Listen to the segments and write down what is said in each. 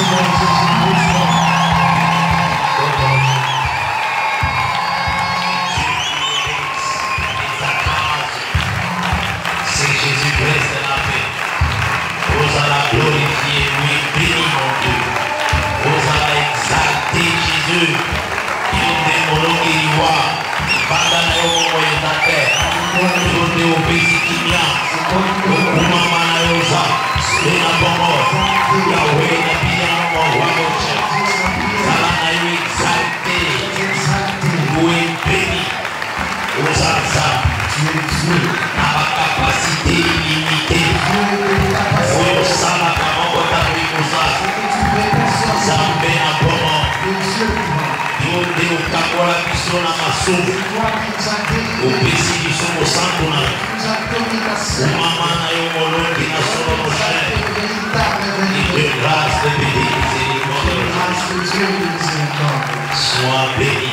Sois béni.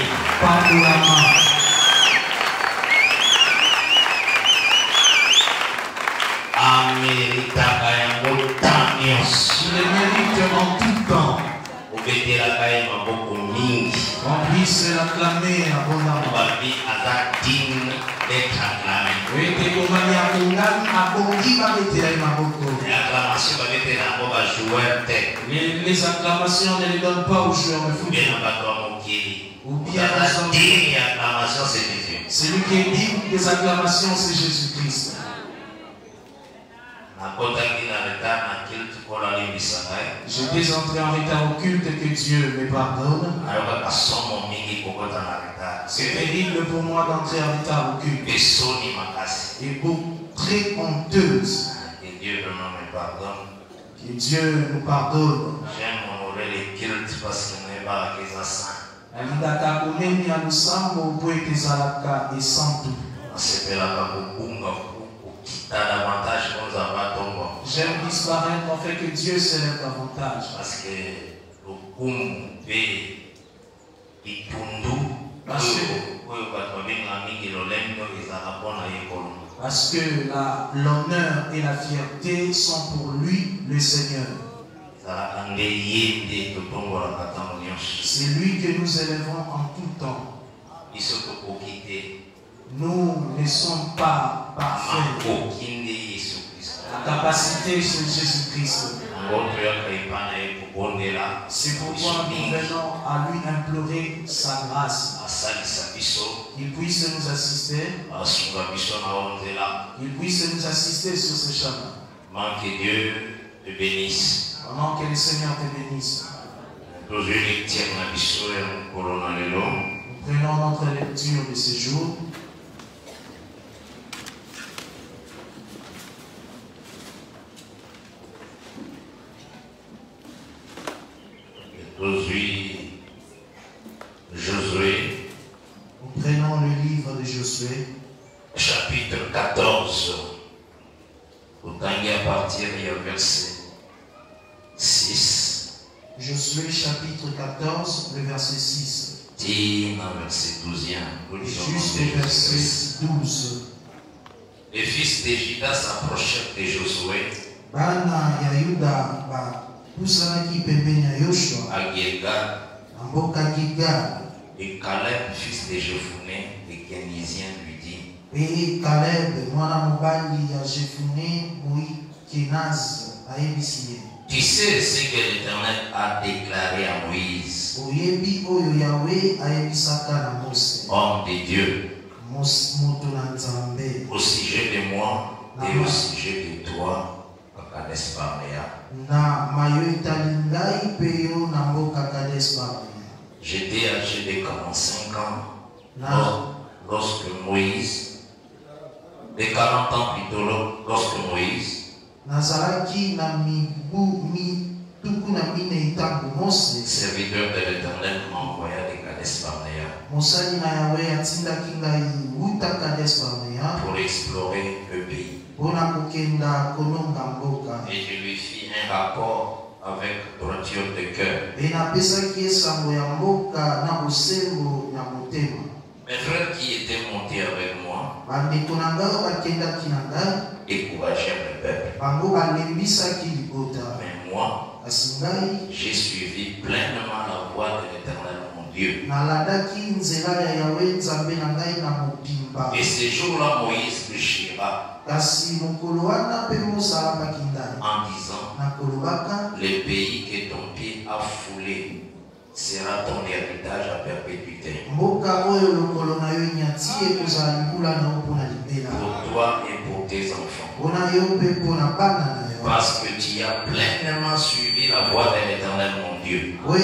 Il mérite en tout temps. On puisse l'acclamer abondamment. Les acclamations ne les donnent pas aux joueurs de foot. Ou bien celui qui est digne des acclamations, c'est Jésus-Christ. J'étais entré en retard au culte, que Dieu me pardonne. C'est terrible pour moi d'entrer en retard au culte. Et beaucoup très honteuse. Que Dieu vraiment me pardonne. Que Dieu nous pardonne. J'aime honorer les cultes parce que nous n'avons pas que ça saint. J'aime disparaître en fait que Dieu s'élève davantage. Parce que le kumbe itundu parce que l'honneur et la fierté sont pour lui le Seigneur. C'est lui que nous élevons en tout temps. Nous ne sommes pas parfaits. La capacité c'est Jésus-Christ. C'est pourquoi nous venons à lui implorer sa grâce. Il puisse nous assister. Il puisse nous assister sur ce chemin. Que Dieu te bénisse. Pendant que le Seigneur te bénisse. Nous prenons notre lecture de ce jour. Josué. Nous prenons le livre de Josué. Chapitre 14. Vous tangez à partir du verset 6. Josué chapitre 14, le verset 6. Verset 12. Jusqu'au verset 12. Les fils de Juda s'approchèrent de Josué. Bana Yahuda Pousanaki pembeni ya Yoshua à Gilgal, Amboka Gilgal. Et Caleb, fils de Jephuné, le Kénizien, lui dit: Et Caleb, mwana mobali ya Jephuné, Moï Kenaz, ayebisie. Tu sais ce que l'Éternel a déclaré à Moïse, Oyebi oyo Yahweh ayebisaka na Mose, homme de Dieu, moto na Nzambe, au sujet de moi et au sujet de toi, à Kades Barnea. Na mayo etali ngai pe yo na mboka Kades Barnea. J'étais âgé de 45 ans lorsque Moïse, de 40 ans plutôt, lorsque Moïse, Nazaraki na tuku na mine itangu Mose, serviteur de l'Éternel, m'envoya de Kades Barnea Mosali na Yahweh atindaki ngai wuta Kades Barnea pour explorer le pays. Bona kokenda kolonga mboka. Et je lui fis un rapport avec droiture de cœur. Et napesaki esango ya mboka na bosembo ya motema. Mes frères qui étaient montés avec moi bandeko na ngai bakendaki na ngai encouragèrent le peuple. bango balembisaki libota. Mais moi, j'ai suivi pleinement la voie de l'Éternel mon Dieu. Et ce jour-là, Moïse jura en disant, le pays que ton pied a foulé sera ton héritage à perpétuité. Pour toi et pour tes enfants. Parce que tu as pleinement suivi la voie de l'Éternel mon Dieu.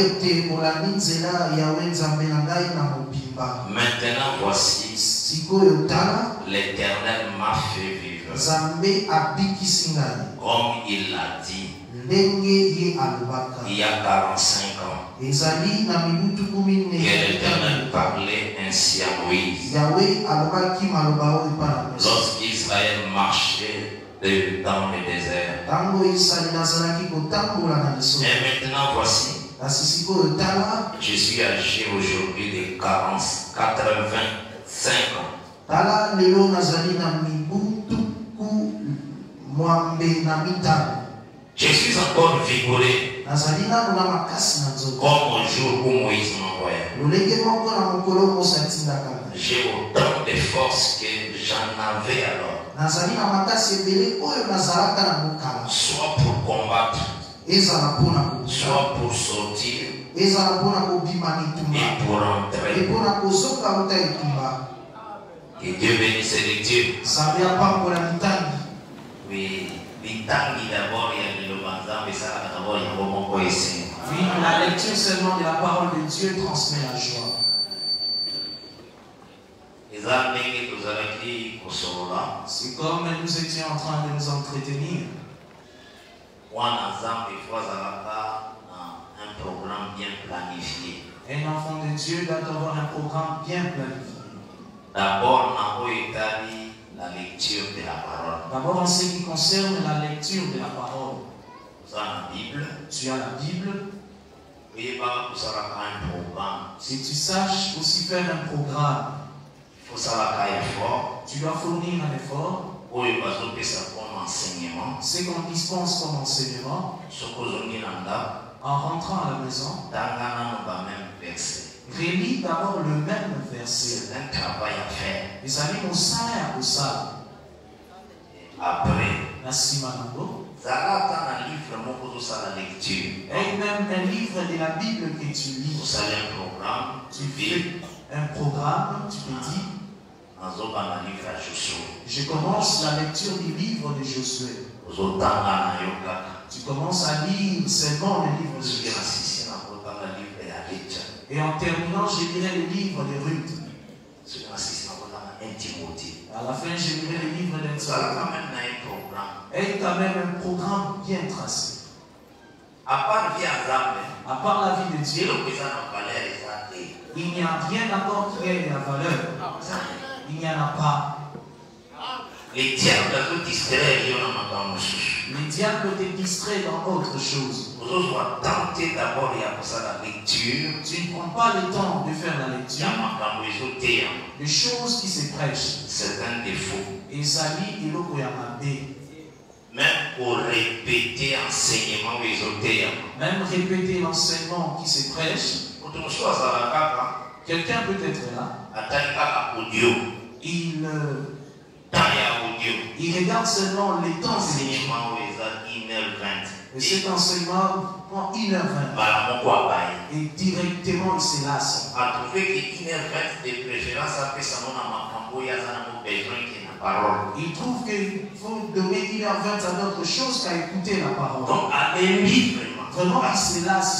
Maintenant voici, l'Éternel m'a fait vivre. Comme il l'a dit. Il y a 45 ans que l'Éternel parlait ainsi à Moïse lorsqu'Israël marchait dans le désert. Et maintenant voici, je suis âgé aujourd'hui de 85 ans. Je suis encore vigoureux comme au jour où Moïse m'envoyait. J'ai autant de force que j'en avais alors. Soit pour combattre, soit pour sortir et pour entrer. Que Dieu bénisse les dieux. Oui. Oui, la lecture seulement de la parole de Dieu transmet la joie. C'est comme nous étions en train de nous entretenir. Un programme bien planifié. Un enfant de Dieu doit avoir un programme bien planifié. D'abord, la lecture de la parole. D'abord, en ce qui concerne la lecture de la parole. Tu as la Bible. Tu as la Bible. Si tu saches aussi faire un programme, tu dois fournir un effort. C'est qu'on dispense comme enseignement. En rentrant à la maison, relis d'abord le même verset. C'est un travail à faire. Les amis, on sert au sable. Après, la Simanango. Et même un livre de la Bible que tu lis. Vous savez un programme. Tu fais un programme, tu te dis. Je commence la lecture du livre de Josué. Tu commences à lire seulement le livre de Josué. Et en terminant, je lirai le livre de Ruth. À la fin, je lirai le livre d'Intimothée. Et quand même un programme bien tracé. À part la vie de Dieu, il n'y a rien encore qui ait de la valeur. Il n'y en a pas. Les diables te distraient dans autre chose. Tu ne prends pas le temps de faire la lecture. Les choses qui se prêchent. C'est un défaut. Et ça lit et l'eau même pour répéter l'enseignement. Même répéter l'enseignement qui se prêche. Quelqu'un peut être là. Il regarde seulement les temps d'enseignement. Et cet enseignement prend 1h20. Et directement il se lasse. Il trouve qu'il faut donner 1h20 à d'autres choses qu'à écouter la parole. Donc, vraiment, il se lasse.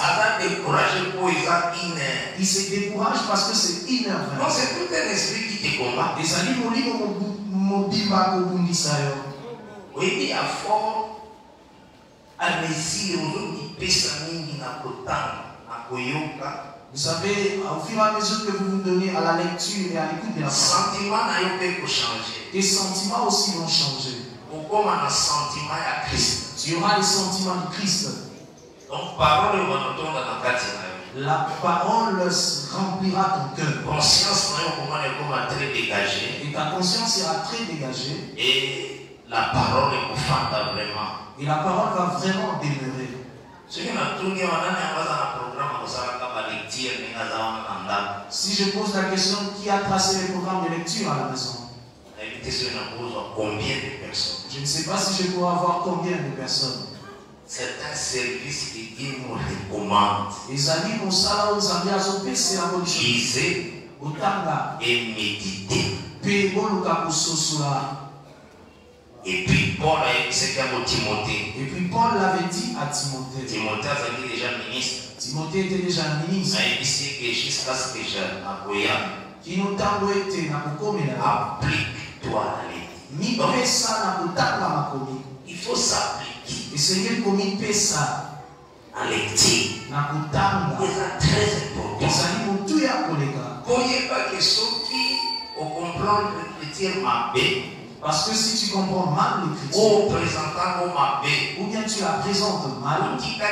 Il se décourage parce que c'est 1h20. Donc, c'est tout un esprit qui te combat. Et ça dit, mon bimba au bundisayo. Oui, il y a fort à mesure où il pèse na kotanga, na koyoka. Vous savez, au fur et à mesure que vous vous donnez à la lecture et à l'écoute de la parole, tes sentiments aussi vont changer. Tu auras les sentiments de Christ. Donc, la parole remplira ton cœur. Et ta conscience sera très dégagée. Et la parole est vraiment. Et la parole va vraiment demeurer. Si je pose la question, qui a tracé les programmes de lecture à la maison? Combien de personnes? Je ne sais pas si je pourrais avoir combien de personnes. C'est un service qui Dieu nous recommande. Lisez et méditez. Et puis Paul a dit à Timothée. Et puis Paul l'avait dit à Timothée. Timothée a été déjà ministre. Timothée était déjà ministre. Il a dit que jusqu'à ce que j'applique-toi la loi. Il faut s'appliquer. Et Seigneur commis ça. En lecture. C'est très important. Voyez pas que ceux qui comprennent l'écriture mabé. Parce que si tu comprends mal l'écriture, ou bien tu la présentes mal,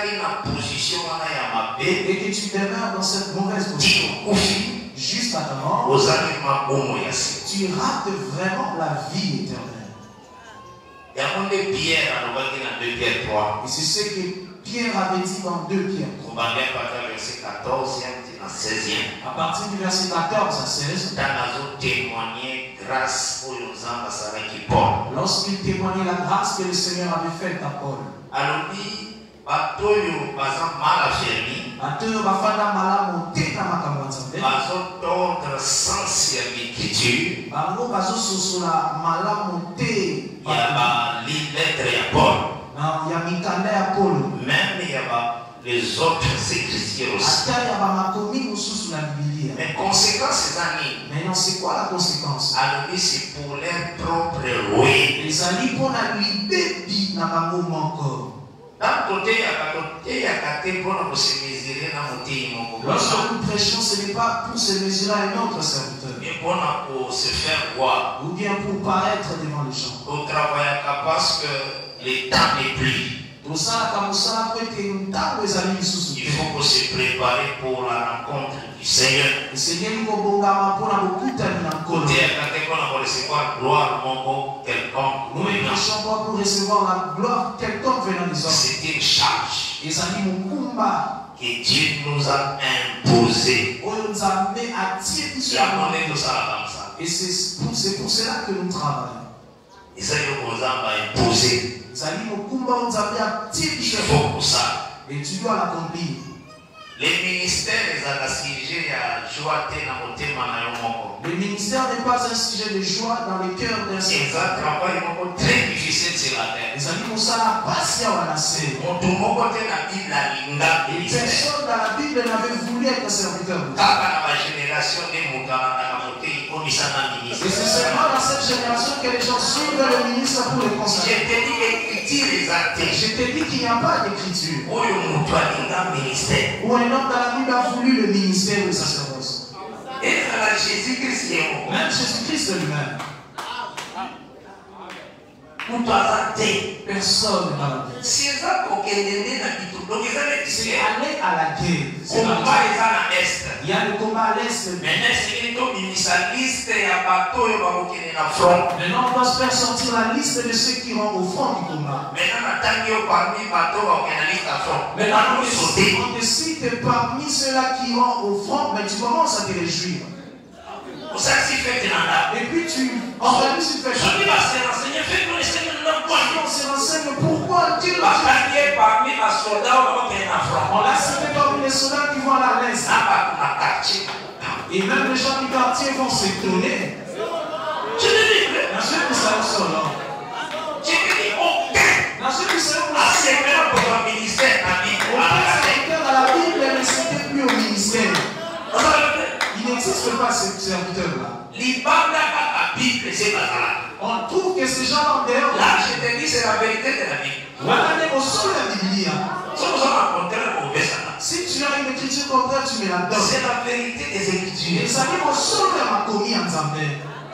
et que tu demeures dans cette mauvaise position, juste à ta mort, tu rates vraiment la vie éternelle. Et c'est ce que Pierre avait dit dans 2 Pierre. À partir du verset 14 à 16, lorsqu'il témoignait la grâce que le Seigneur avait faite à Paul. Même il y a les autres écritures aussi. Mais conséquence, c'est année. Mais non, c'est quoi la conséquence? Alors, c'est pour leur propre rouée. Les alliés pour la liberté n'a pas mot encore. D'un côté, il y a qu'à pour se mesurer dans mon pays. Lorsque nous prêchons, ce n'est pas pour se mesurer à un autre serviteur. Mais pour se faire voir. Ou bien pour paraître devant les gens. Au travail, parce que les temps n'est plus. Il faut se préparer pour la rencontre du Seigneur. Le Seigneur nous a nous ne prêchons pas pour recevoir la gloire quelconque venant des hommes. C'est une charge que Dieu nous a imposée. Et c'est pour cela que nous travaillons. Et ça nous a imposé. Il faut pour ça. Et tu dois l'accomplir. Les ministères des assiégés à joie le ministère n'est pas un sujet de joie dans le cœur d'un seul. C'est un travail très difficile sur la terre. Les amis, ça n'a pas si on a assez. Personne dans la Bible n'avait voulu être serviteur. Et c'est seulement dans cette génération que les gens suivent le ministre pour le consacrer. Je t'ai dit qu'il n'y a pas d'écriture. Où un homme dans la Bible a voulu le ministère de sacerdoce. Même Jésus-Christ lui-même. Personne dans la Bible. C'est aller à la guerre. Il y a le combat à l'est. Maintenant, on doit se faire sortir la liste de ceux qui vont au front du combat. Maintenant, on décide que parmi ceux-là qui vont au front, mais tu commences à te réjouir. Et puis tu organises une fête. On se renseigne pourquoi Dieu l'a fait. On l'a cité parmi les soldats qui vont à l'est. Et même les gens du quartier vont s'étonner. Dans ceux qui sont au sol. Dans ceux qui sont au ministère. Dans la Bible, ne s'était plus au ministère. Il n'existe pas ce serviteur-là. On trouve que ces gens en dehors. Là, je te dis, c'est la vérité de la Bible. Si tu as une écriture contraire, tu me la donnes. C'est la vérité des Écritures. Et ça dit mon seul m'a commis en Zambé.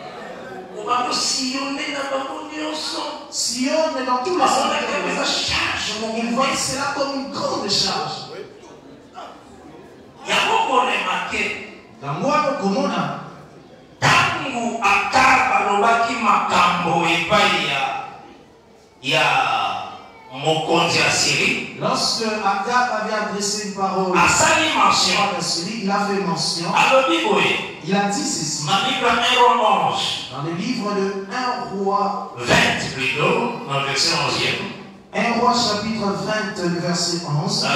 Sillonne dans tous les sens. Il voit cela comme une grande charge. Il y a beaucoup remarqué. Dans moi, comment tangu akaba lobaki makambo epai ya Lorsque Agab avait adressé une parole à Syrie, il a fait mention. Il a dit ceci. Dans le livre de 1 roi 20 plutôt, dans le verset 11e. 1 roi chapitre 20, le verset 11.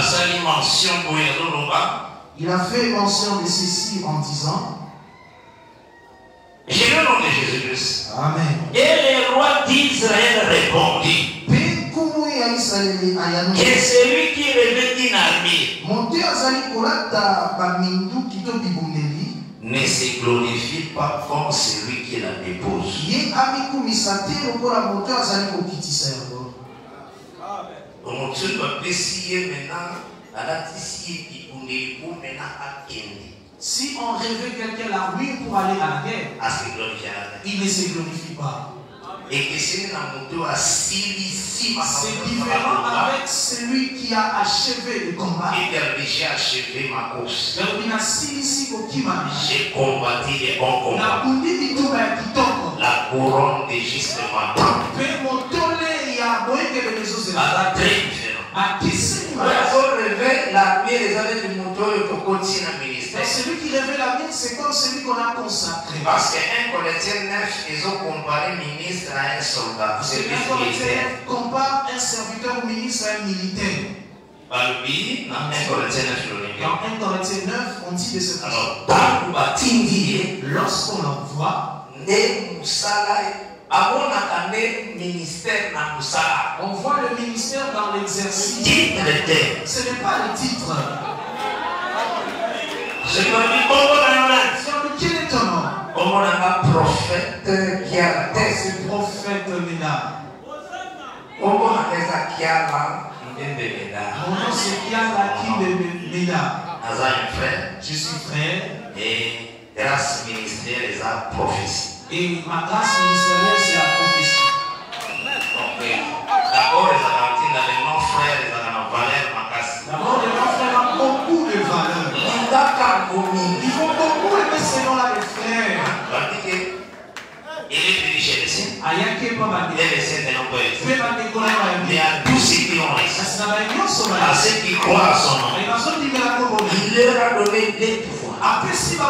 Il a fait mention de ceci en disant. J'ai le nom de Jésus-Christ. Amen. Et le roi d'Israël répondit que celui qui revêt une armure ne se glorifie pas comme celui qui la dépose. Donc tu dois placer maintenant à la tissie qui pour maintenant à Kendi. Si on rêvait quelqu'un l'armure pour aller à la guerre, il ne se glorifie pas. Et que c'est différent avec celui qui a achevé le combat. J'ai achevé ma course. J'ai combattu les bons combats. La couronne de juste matin. Très différent. Celui qui révèle la mienne, c'est comme celui qu'on a consacré. Parce que 1 Corinthiens 9, ils ont comparé ministre à un soldat. Parce que 1 Corinthiens compare un serviteur ou ministre à un militaire. Dans 1 Corinthiens 9, dans 1 Corinthiens 9, on dit de cette façon. Lorsqu'on l'envoie, on voit le ministère dans l'exercice. Ce n'est pas le titre. Je me dis, quel est ton nom? Comment on a un prophète qui a la tête? Ce prophète Ménard. Comment on a des qui a la Mon nom c'est Kiala qui Ménard. Je suis frère. Et grâce ministérielle, c'est la prophétie. Et ma grâce ministérielle, c'est la prophétie. D'abord, les Argentines, les non-frères, les valeurs, ma grâce. D'abord, les non-frères ont beaucoup de valeurs. Ils vont beaucoup aimer ces noms-là, les frères. Il est venu chez les siens. Il est les siens de nos pères. Mais à tous ceux qui ont raison, à ceux qui croient à son nom, il leur a donné des pouvoirs.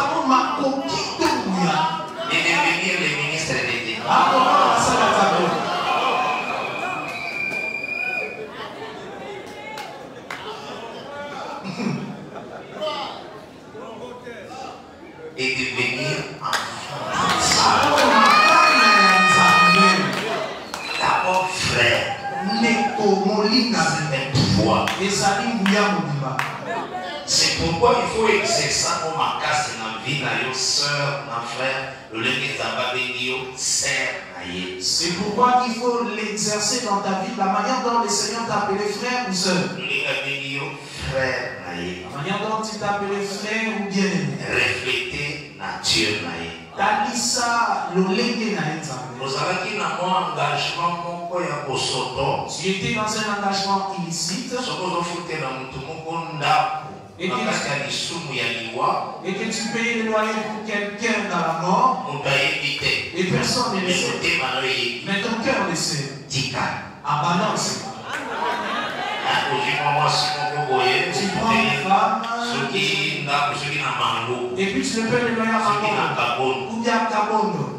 Et de devenir les ministres de Dieu. Et devenir enfant. D'abord frère. C'est pourquoi il faut exercer au macasse dans la vie de soeur, mon frère, c'est pourquoi il faut l'exercer dans ta vie, la manière dont le Seigneur t'a appelé frère ou soeur. La manière dont il t'a appelé frère ou bien-aimé. Refléter nature. Tu étais dans un engagement illicite et que tu payais le loyer pour quelqu'un dans la mort et personne ne le sait. Mais ton cœur le sait. Abandonne ça. Tu prends une femme et puis tu le payes le loyer à Kabondo ou bien à Kabondo.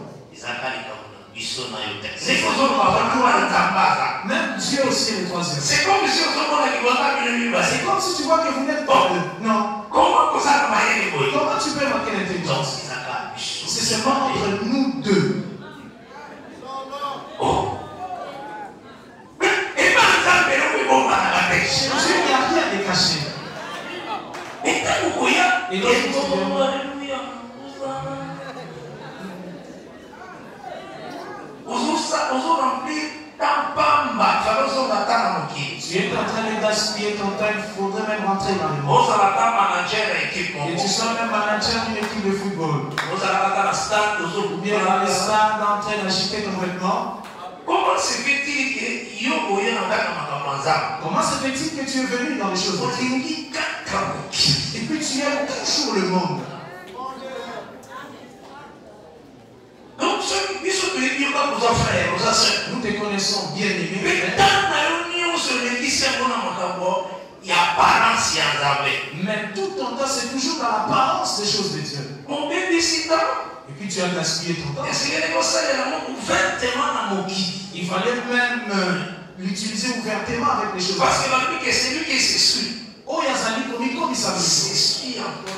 Même Dieu aussi est le troisième. C'est comme si tu vois que vous n'êtes pas deux. Non. Comment tu peux manquer l'intelligence? C'est seulement entre nous deux. Chez Dieu, il n'y a rien de caché. Et donc, tu es en train de gaspiller ton temps, il faudrait même rentrer dans le monde. Et tu sois même manager d'une équipe de football. Ou bien dans le stade, en train d'acheter ton vêtement. Comment se fait-il que tu es venu dans les choses de Dieu? Et puis tu aimes toujours le monde. Donc, nous te connaissons bien aimé. Mais tout ton temps, c'est toujours dans l'apparence des choses de Dieu. Et puis tu as gaspillé ton temps. Il fallait même l'utiliser ouvertement avec les choses. Parce que c'est lui qui s'essuie. Oh, il y a ça comme il s'essuie encore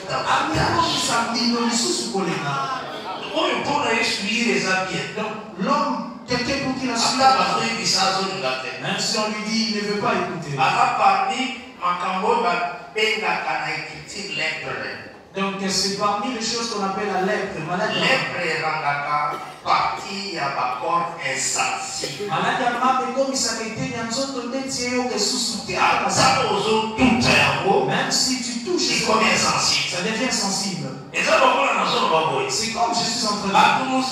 donc l'homme, quelqu'un pour qui la suit, même si on lui dit il ne veut pas écouter. Donc c'est parmi les choses qu'on appelle la lèpre, maladie. Maladie à mabe comme ça a été dans son temps que sous-souté. Même si tu touches, ça devient sensible. C'est comme je suis en train de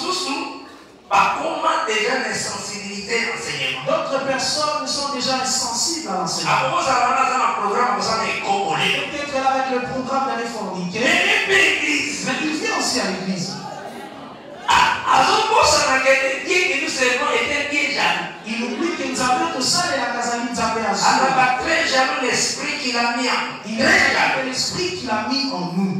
d'autres personnes sont déjà insensibles à l'enseignement. Peut-être là avec le programme d'aller forniquer, mais il vient aussi à l'église. Il oublie que nous avons tout ça et la casanie nous avait assuré. Très jaloux l'esprit qu'il a mis en nous. Il a l'esprit qu'il a mis en nous.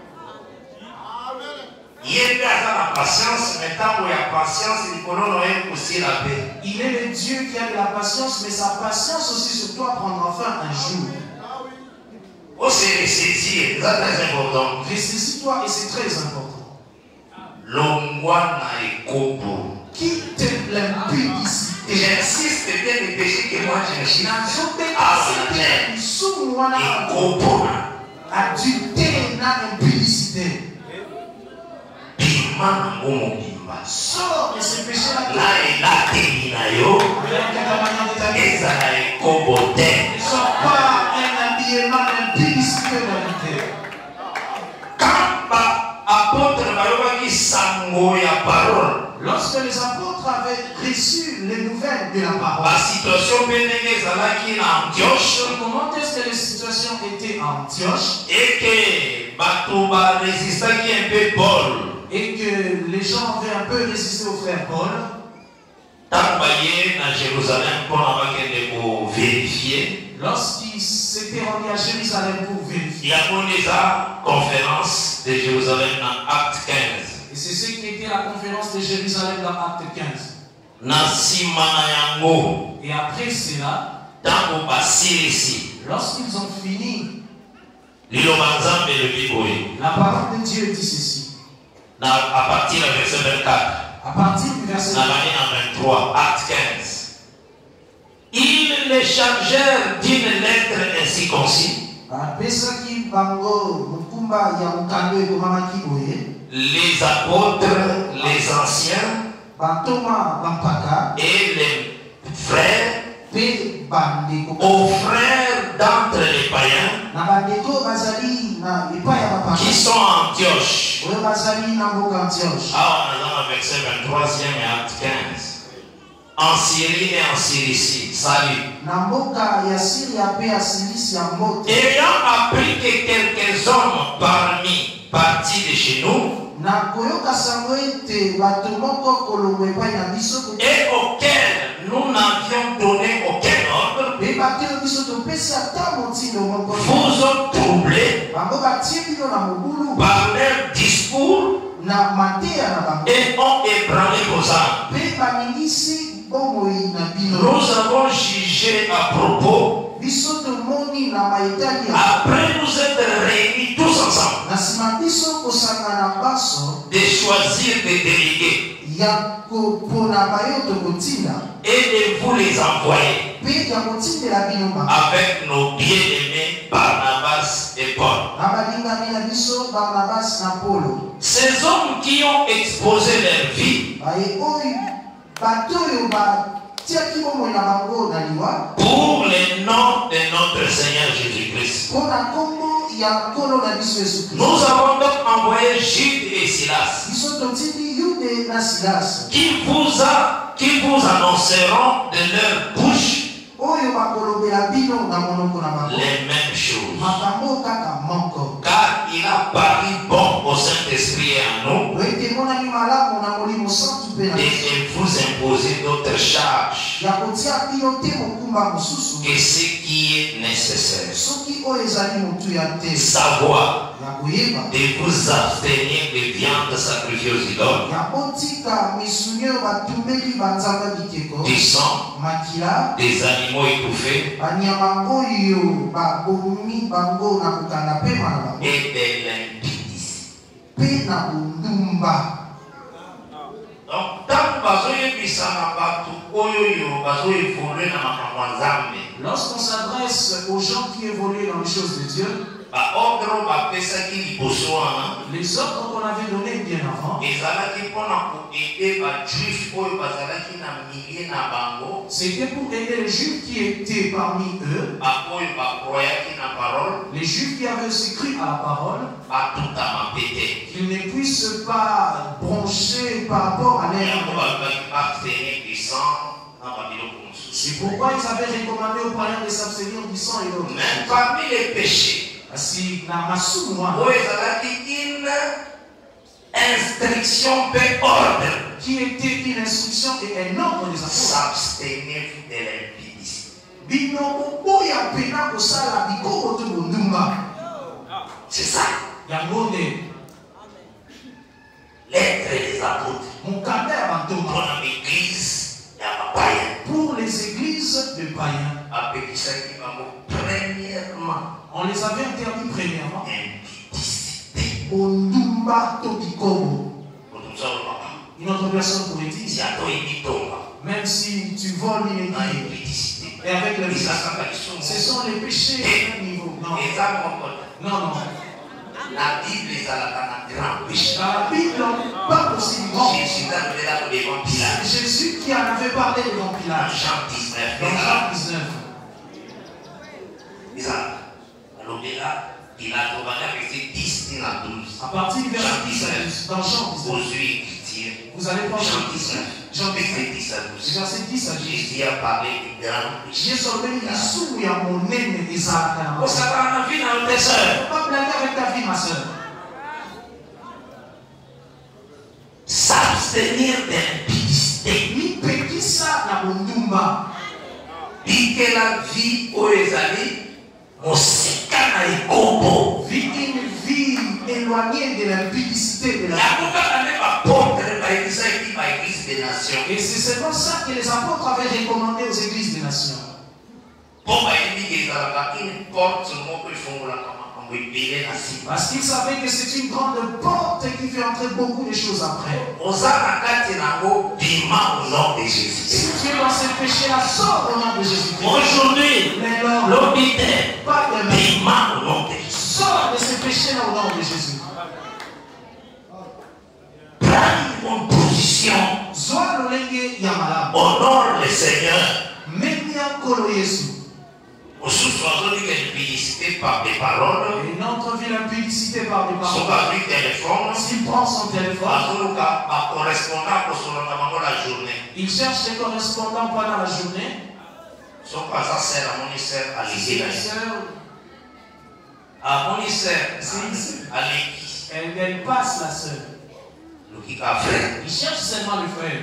Il est la patience, mais tant qu'il y a patience, il faut aussi la paix. Il est le Dieu qui a de la patience, mais sa patience aussi sur toi prendra fin un jour. Oh, c'est ressaisir, c'est très important. Ressaisis-toi et c'est très important. L'ongwana et kobo. Quitte l'impudicité. J'insiste bien des péchés que moi je suis. Adultère n'a impudicité. Sors de ce péché-là. Ne sors pas un habillement d'impudicité dans le cœur. Lorsque les apôtres avaient reçu les nouvelles de la parole, comment est-ce que les situations étaient à Antioche et que les gens avaient un peu résisté au frère Paul, lorsqu'ils s'étaient rendus à Jérusalem pour vérifier, il y a une conférence de Jérusalem dans Acte 15. et c'est ce qui était la conférence de Jérusalem dans Acte 15. Et après cela, lorsqu'ils ont fini, la parole de Dieu dit ceci. À partir du verset 24. À partir du verset 23, Acte 15. Ils les chargèrent d'une lettre ainsi conçue. Les apôtres, les anciens et les frères aux frères d'entre les païens qui sont à Antioche. Ah, on est dans le verset 23e et Acte 15. En Syrie et en Cilicie. Salut. Ayant appris que quelques hommes partis de chez nous et auxquels nous n'avions donné aucun ordre vous ont troublé par leur discours et ont ébranlé vos âmes. Nous avons jugé à propos, après nous être réunis tous ensemble, de choisir des délégués et de vous les envoyer avec nos bien-aimés Barnabas et Paul. Ces hommes qui ont exposé leur vie pour le nom de notre Seigneur Jésus-Christ. Nous avons donc envoyé Jude et Silas qui vous annonceront de leur bouche les mêmes choses. Car il a paru bon au Saint-Esprit et à nous de vous imposer d'autres charges Et ce qui est nécessaire, savoir de vous abstenir de viande sacrifiée aux idoles, du sang, des animaux étouffés et de l'impudicité. Donc, lorsqu'on s'adresse aux gens qui évoluent dans les choses de Dieu, les ordres qu'on avait donnés bien avant, c'était pour aider les juifs qui étaient parmi eux, les juifs qui avaient aussi cru à la parole, qu'ils ne puissent pas broncher par rapport à l'air. C'est pourquoi ils avaient recommandé aux païens de s'abstenir du sang et d'autres. Même parmi les péchés, une instruction peut ordre qui était une instruction et un ordre des apôtres. S'abstenir de l'impudicité. C'est ça. L'être des apôtres. Pour les églises de païens. On les avait interdits premièrement. Une autre personne pourrait dire, même si tu voles l'inédit, et avec le vice, ce sont les péchés à un niveau. Non. Non. La Bible est à la grande péché. La Bible, pas possible. Jésus qui en avait parlé devant Pilate. Jean 19. Dans Jean 19. À partir du verset 10 dans Jean 19. Vous allez prendre Jean 19. Jean 19. Verset 10 à 10. Jésus a parlé du grand péché. Jésus a dit, il sourit à mon aîné Isaac. Ne faut pas blaguer avec ta vie, ma soeur. S'abstenir de l'impudicité. Dit que la vie aux Ezali, vit une vie éloignée de l'impudicité de la vie. Et c'est seulement ça que les apôtres avaient recommandé aux églises des nations. Parce qu'ils savaient que c'est une grande porte qui fait entrer beaucoup de choses après. Si tu es dans ce péché-là, sors au nom de Jésus. Aujourd'hui, l'homme dit pas de bima au nom de Jésus. Sors de ce péché-là au nom de Jésus. Prends une position. Honore le Seigneur. L'impudicité par des paroles. Et notre vie l'impudicité par des paroles. S'il prend son téléphone, il cherche des correspondants pendant la journée. Elle passe la sœur. Il cherche seulement le frère.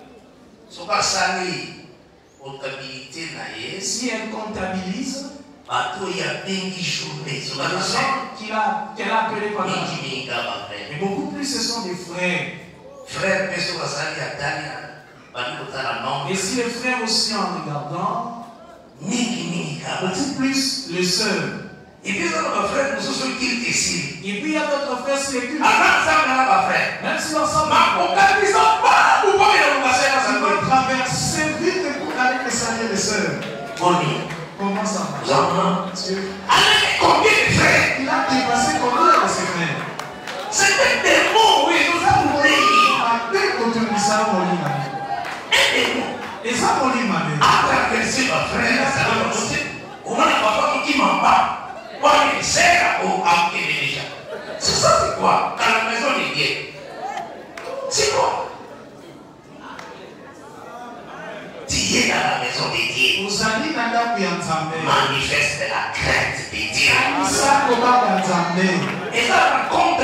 Si elle comptabilise, les gens qu'elle a appelés pendant la journée. Mais beaucoup plus ce sont des frères. Et si les frères aussi en regardant, beaucoup plus les sœurs. Et puis il y a d'autres frères qui cultivent. Même si l'ensemble traverser vite pour aller les saluer les sœurs. Comment ça marche? Combien de frères? Il a dépassé combien de ses frères? C'était des mots, oui, nous avons dit. Et ça, mon lit, ma mère. Après, c'est ma frère, on a papa qui m'en bat. C'est ça, c'est quoi? Dans la maison de Dieu. C'est quoi? Dieu dans la maison de Dieu manifeste la crainte de Dieu. Et la rencontre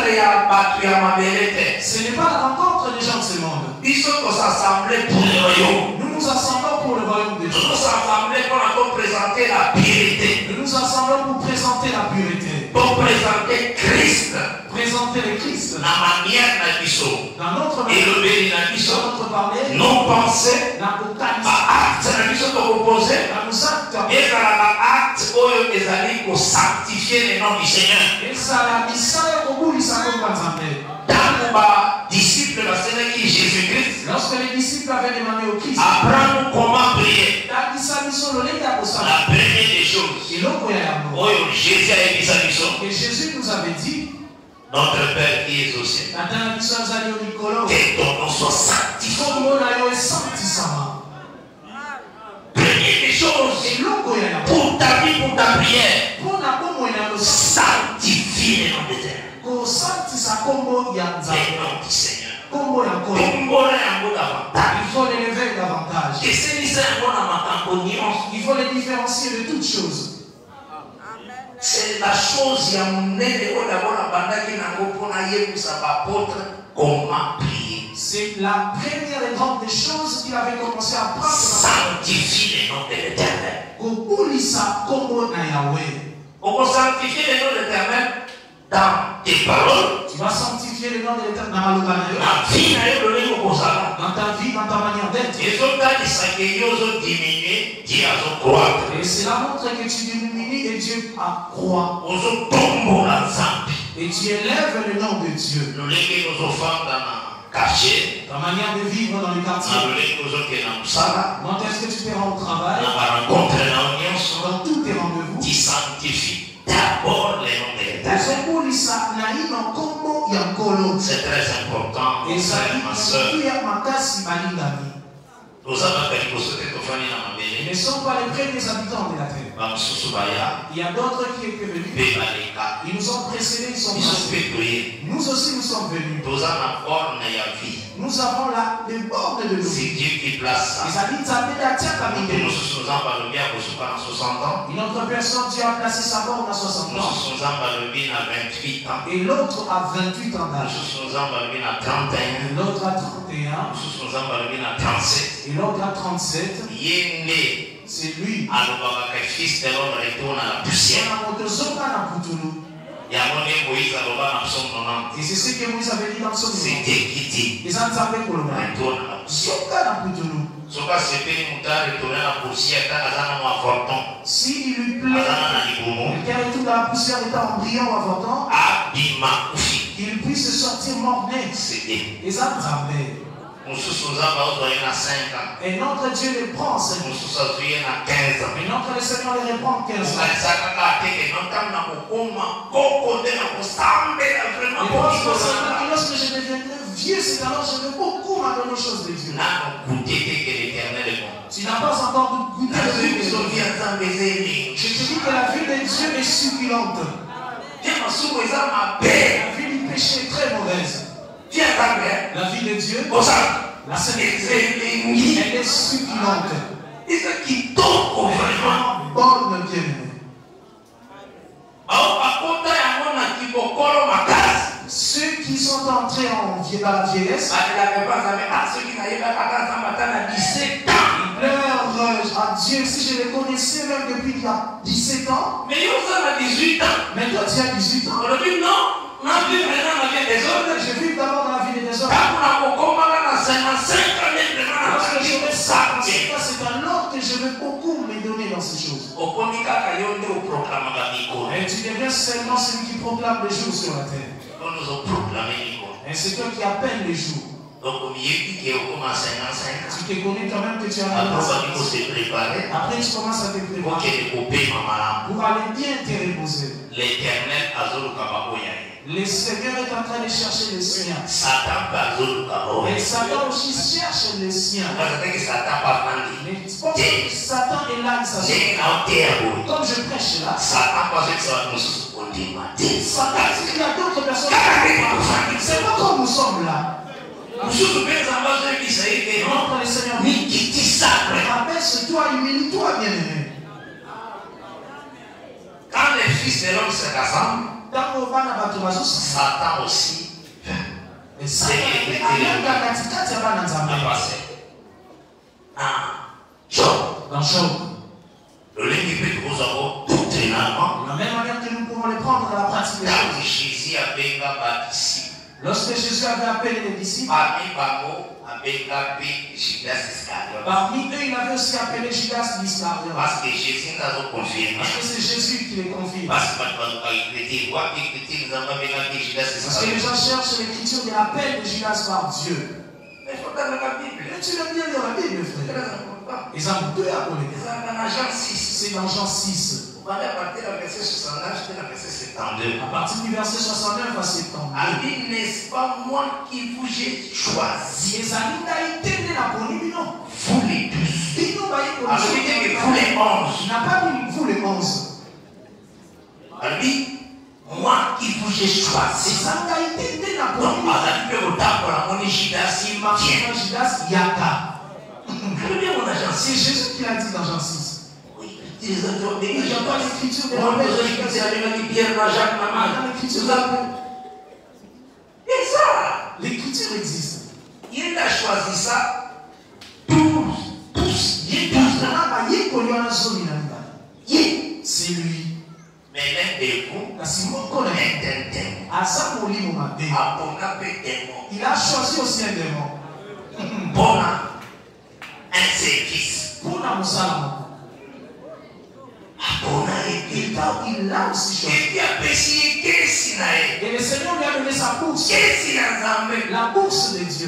ce n'est pas la rencontre des gens de ce monde. Ils sont tous assemblés pour le royaume. Nous nous assemblons pour le royaume. de Dieu. Nous nous assemblons pour présenter la pureté. Nous nous assemblons pour présenter la pureté. Pour présenter Christ. Présenter le Christ. La manière de Bisso. Dans notre manière. Et le béni de Bisso. Dans notre parler. Non pensé. Dans nos actes. Acte de Bisso de reposer. Dans nos actes. Et dans l'acte où ils allaient pour sanctifier le nom du Seigneur. Et ça la mission au bout, ça comme dans les disciples de Jésus-Christ, lorsque les disciples avaient demandé au Christ, apprends comment prier. La première des choses, que Jésus nous avait dit, notre Père qui est au ciel, que ton nom soit sanctifié. Première des choses, pour ta vie, pour ta prière, sanctifie le nom de Dieu. Le nom du Seigneur. Il faut l'élever davantage. Il faut les différencier de toutes choses. C'est la chose qui a comment prier. C'est la première étape des choses qu'il avait commencé à prendre. Sanctifie le nom de l'Éternel. On va sanctifier le nom de l'Éternel dans tes paroles. Tu vas sanctifier le nom de l'Éternel dans ta vie, dans ta manière d'être. Et cela montre que tu diminues et Dieu accroît. Et tu élèves le nom de Dieu. Ta manière de vivre dans le quartier. Quand est-ce que tu te rends au travail? Dans tous tes rendez-vous. Tu sanctifies d'abord le nom de l'Éternel. C'est très important. Et ça dit, ma soeur. Ils ne sont pas les premiers habitants de la terre. Il y a d'autres qui étaient venus. Ils nous ont précédés, ils sont passés. Nous aussi nous sommes venus. Nous avons là les bornes de l'eau. C'est Dieu qui place ça. Une autre personne, Dieu a placé sa borne à 60 ans. Et l'autre à 28 ans d'âge. Et l'autre à 31. Et l'autre à 37. C'est lui. Et c'est ce que Moïse avait dit dans son livre. Et ça nous avait pour le si il lui plaît, quelqu'un est tout dans la poussière étant embryon ou avortant, qu'il puisse sortir mort-né. Et ça nous avait. Et notre Dieu les prend, Seigneur. Et notre Seigneur les reprend 15 ans. Et lorsque je deviendrai vieux, c'est alors que je vais beaucoup m'adonner aux choses de Dieu. Tu n'as pas encore goûté de Dieu. Je te dis que la vie de Dieu est succulente. La vie du péché est très mauvaise. La vie de Dieu, la sainteté, elle est succulente. Vraiment bonne, bien-aimée. Ceux qui sont entrés dans la vieillesse, ils pleurent à Dieu. Si je les connaissais même depuis il y a 17 ans, mais toi tu as 18 ans. Je vis d'abord dans la vie des désordres. Lorsque j'aurai 55 ans, c'est alors que je vais beaucoup me donner dans ces choses. Et tu deviens seulement celui qui proclame les jours sur la terre. Et c'est toi qui appelles les jours. Tu te connais quand même que tu as après tu commences à te préparer pour aller bien te reposer. Le Seigneur est en train de chercher les siens. Et Satan aussi cherche les siens. Mais Satan est là, il s'agit. Comme je prêche là, Satan dit qu'il y a d'autres personnes. C'est pas comme nous sommes là. Montre le Seigneur. Abaisse-toi, humilie-toi, bien-aimé. Quand les fils de l'homme se rassemblent, Satan aussi. C'est Job. Dans Job. De la même manière que nous pouvons les prendre dans la pratique des choses. Lorsque Jésus avait appelé les disciples, parmi eux, il avait aussi appelé Judas l'Iscariote. Parce que Jésus n'a pas confié. Parce que c'est Jésus qui les confie. Parce que les gens cherchent l'écriture de l'appel de Judas par Dieu. Mais il faut dans la Bible. Mais tu l'as bien lire la Bible, frère. Ils ont deux à coller. C'est dans Jean 6. À partir du verset 69 jusqu'à verset 72. À partir du verset 69 à 72. Ami, n'est-ce pas moi qui vous ai choisi? Vous les 12. Alors il dit que vous les 11. Il n'a pas dit vous les 11. Alors il dit, moi qui vous ai choisi. Donc, à la fin de temps pour la monnaie Judas, il m'a dit. C'est Jésus qui l'a dit dans Jean 6. Il n'y a pas d'écriture de l'écriture existe. Il a choisi ça. 12. C'est lui. Mais l'un des vous est un démon. Il a choisi aussi un démon. Pour un service. Pour la Moussala. Il l'a aussi choisi. Et le Seigneur lui a donné sa bourse. La bourse de Dieu.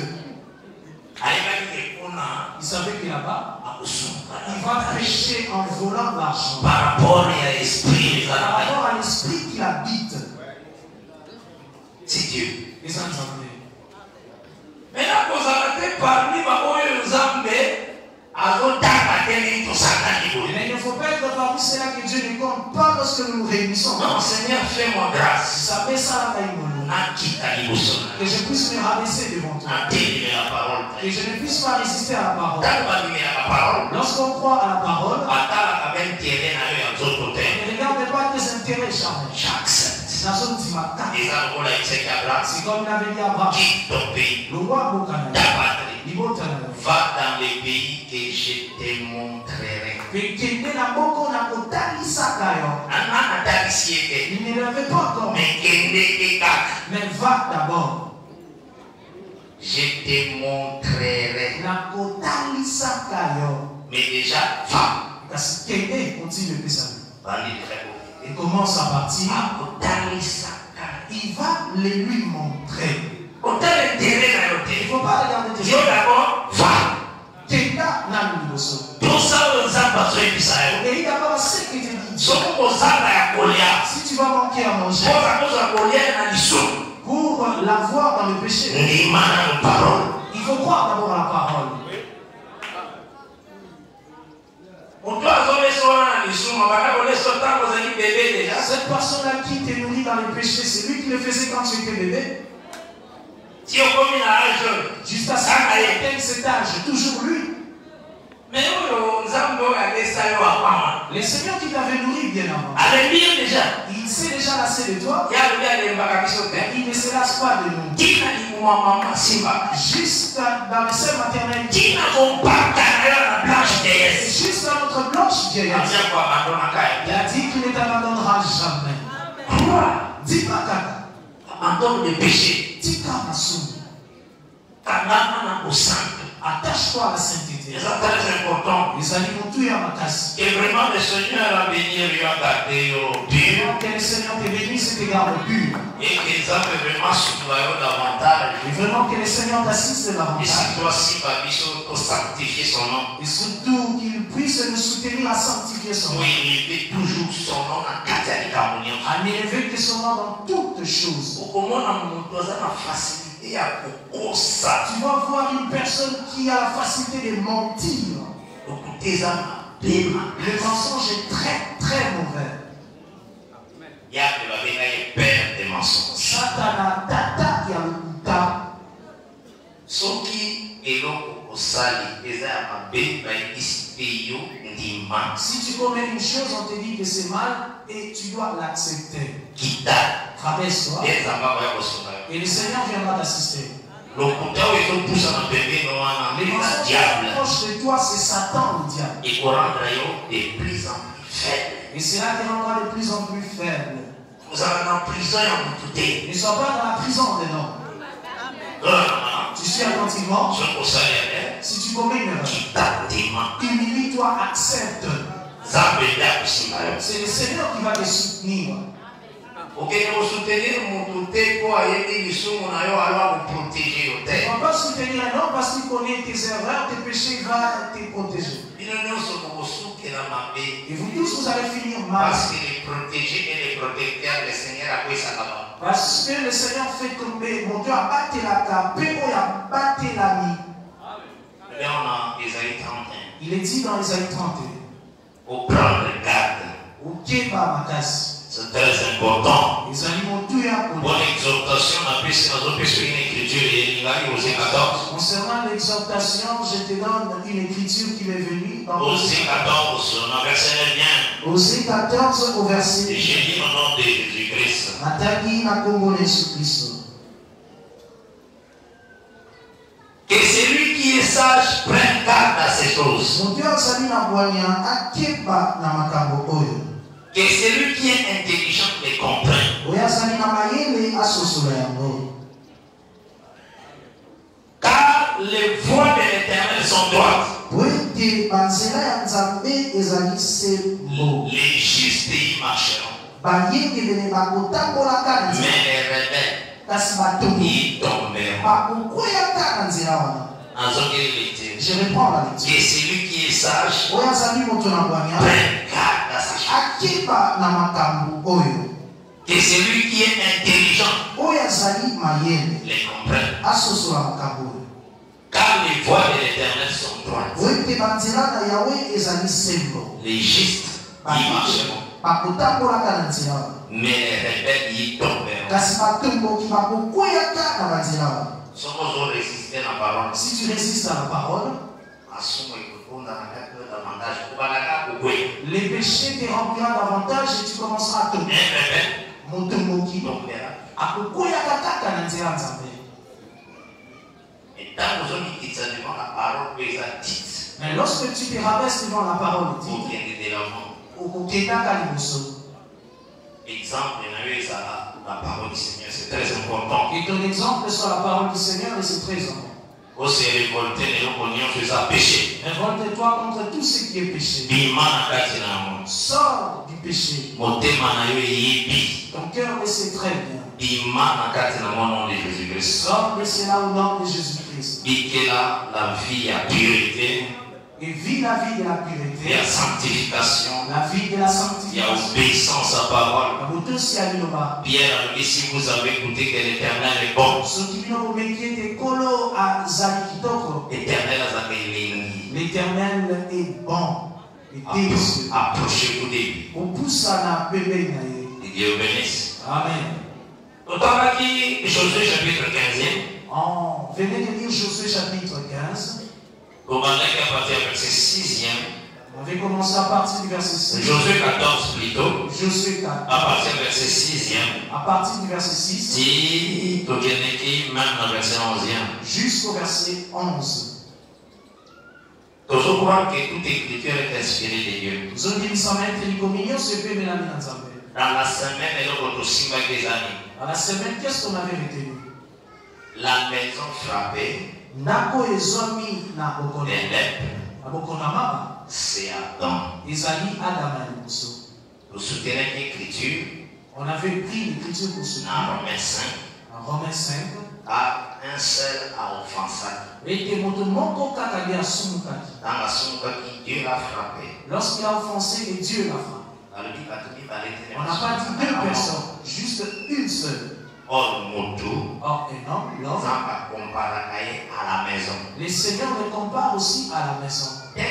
Il savait que là-bas, il va pécher en volant l'argent. Par rapport à l'esprit qui habite. C'est Dieu. Les ensembles. Maintenant, vous avez parmi les Zambé. Mais il ne faut pas être parmi ceux-là que Dieu ne compte pas lorsque nous nous réunissons. Non, Seigneur, fais-moi grâce. Que je puisse me rabaisser devant toi. Que je ne puisse pas résister à la parole. Lorsqu'on croit à la parole, ne regarde pas tes intérêts charnels. J'accepte. C'est comme il avait dit à Abraham. Le roi Bokana. Va dans les pays que je te montrerai. Il ne l'avait pas encore. Mais va d'abord. Je te montrerai. Mais déjà, va. Il commence à partir. Il va les lui montrer. Il ne faut pas regarder tes Dieu d'abord, va. Tout ça, on a besoin de ça. Et d'abord, ce que Dieu dit. Si Si tu vas manquer à manger, pour l'avoir dans le péché, il faut croire d'abord à la parole. Cette personne-là qui te nourrit dans le péché, c'est lui qui le faisait quand tu étais bébé. Jusqu'à ce qu'il atteigne cet âge, toujours lui. Mais le Seigneur qui t'avait nourri bien avant, il sait déjà lasser de toi. Il ne se lasse pas de nous. Juste dans le sein maternel, juste dans notre blanche vieillesse, il a dit qu'il ne t'abandonnera jamais. Dis pas Kaka. Abandonne le péché. Dis Kamasu. Attache-toi à la sainteté. C'est très important. Les aliments tout à ma casse. Et vraiment le Seigneur a béni et regardé au pur. Que le Seigneur te bénisse et te garde pur. Et qu'ils avaient vraiment soudoyé davantage. Et vraiment que le Seigneur t'assiste davantage. Et si toi aussi, pour sanctifier son nom. Et surtout qu'il puisse nous soutenir à sanctifier son nom. Oui, il élever toujours son nom en catholique harmonie. À n'élever que son nom dans toutes choses. Comment on doit la facilité. Tu vas voir une personne qui a la facilité de mentir. Le mensonge est très très mauvais. Il y a de la peur des mensonges. Satana tata yaluta. Ce qui est là au sali, si tu commets une chose, on te dit que c'est mal et tu dois l'accepter. Traverse-toi. Et le Seigneur viendra t'assister. Les mensonges proches de toi, c'est Satan, le diable. Et pour rendre de plus en plus faible. Et cela te rendra de plus en plus faible. Vous êtes en prison et en tout. Ne sois pas dans la prison des noms. Tu suis attentivement. Si tu commets une erreur, humilie-toi, accepte. C'est le Seigneur qui va te soutenir. On ne va pas soutenir un homme parce qu'il connaît tes erreurs, tes péchés, il va te protéger. Et vous tous, vous allez finir mal. Parce que les protégés et les protecteurs, le Seigneur a pris sa main. Parce que le Seigneur fait tomber, mon Dieu a battu la cape, il a battu l'ami. Là, on a Isaïe 31. Il est dit dans Isaïe 31. Au prendre garde. C'est très important. Bonne exhortation, on a plus dans une écriture et il arrive au 14. Concernant l'exhortation, je te donne une écriture qui m'est venue. Au 14, on a verset 9. Au 14 au verset. Et j'ai dit au nom de Jésus-Christ. Que celui qui est sage prenne garde à ces choses. Que celui qui est intelligent les comprenne. Car les voies de l'Éternel sont droites. Les justes y marcheront. Mais les rebelles y tomberont. Je reprends la lecture. Que celui qui est sage prenne garde à sa chose. Que celui qui est intelligent les comprenne. Car les voies de l'Éternel sont droites. Les justes y marcheront. Mais les rebelles y tomberont. Si tu résistes à la parole, les péchés te rempliront davantage et tu commenceras à tomber. Mais lorsque tu te rabaisses devant la parole, exemple, la parole du Seigneur, c'est très important. Et ton exemple soit la parole du Seigneur et c'est très important. Révolte-toi contre tout ce qui est péché. Sors du péché. Ton cœur le sait très bien. Sors de cela au nom de Jésus-Christ. La vie à pureté. Et vis la vie de la pureté. La sanctification. La vie de la sanctification. Il y a obéissance à parole. Pierre a dit si vous avez écouté que l'Éternel est bon. L'Éternel est bon. Approchez-vous de lui. Et Dieu bénisse. Amen. Autant dit Josué chapitre 15. Venez de lire Josué chapitre 15. On va à partir du verset 6e. On va commencer à partir du verset 6. Josué 14 plutôt. Josué 4. À partir du verset 6e. À partir du verset 6. Si tu viens même dans le verset 11e. Jusqu'au verset 11. Je crois que toute écriture est inspirée de Dieu. Dans la semaine, dans la semaine, qu'est-ce qu'on avait retenu? La maison frappée. C'est Adam. Vous soutenez l'écriture. On avait pris l'écriture pour soutenir. En Romains 5. À un seul a offensé. Dans la somme qui Dieu l'a frappé. Lorsqu'il a offensé, et Dieu l'a frappé. On n'a pas dit deux personnes, juste une seule. Or, un homme, l'homme. À la maison. Les seigneurs le comparent aussi à la maison.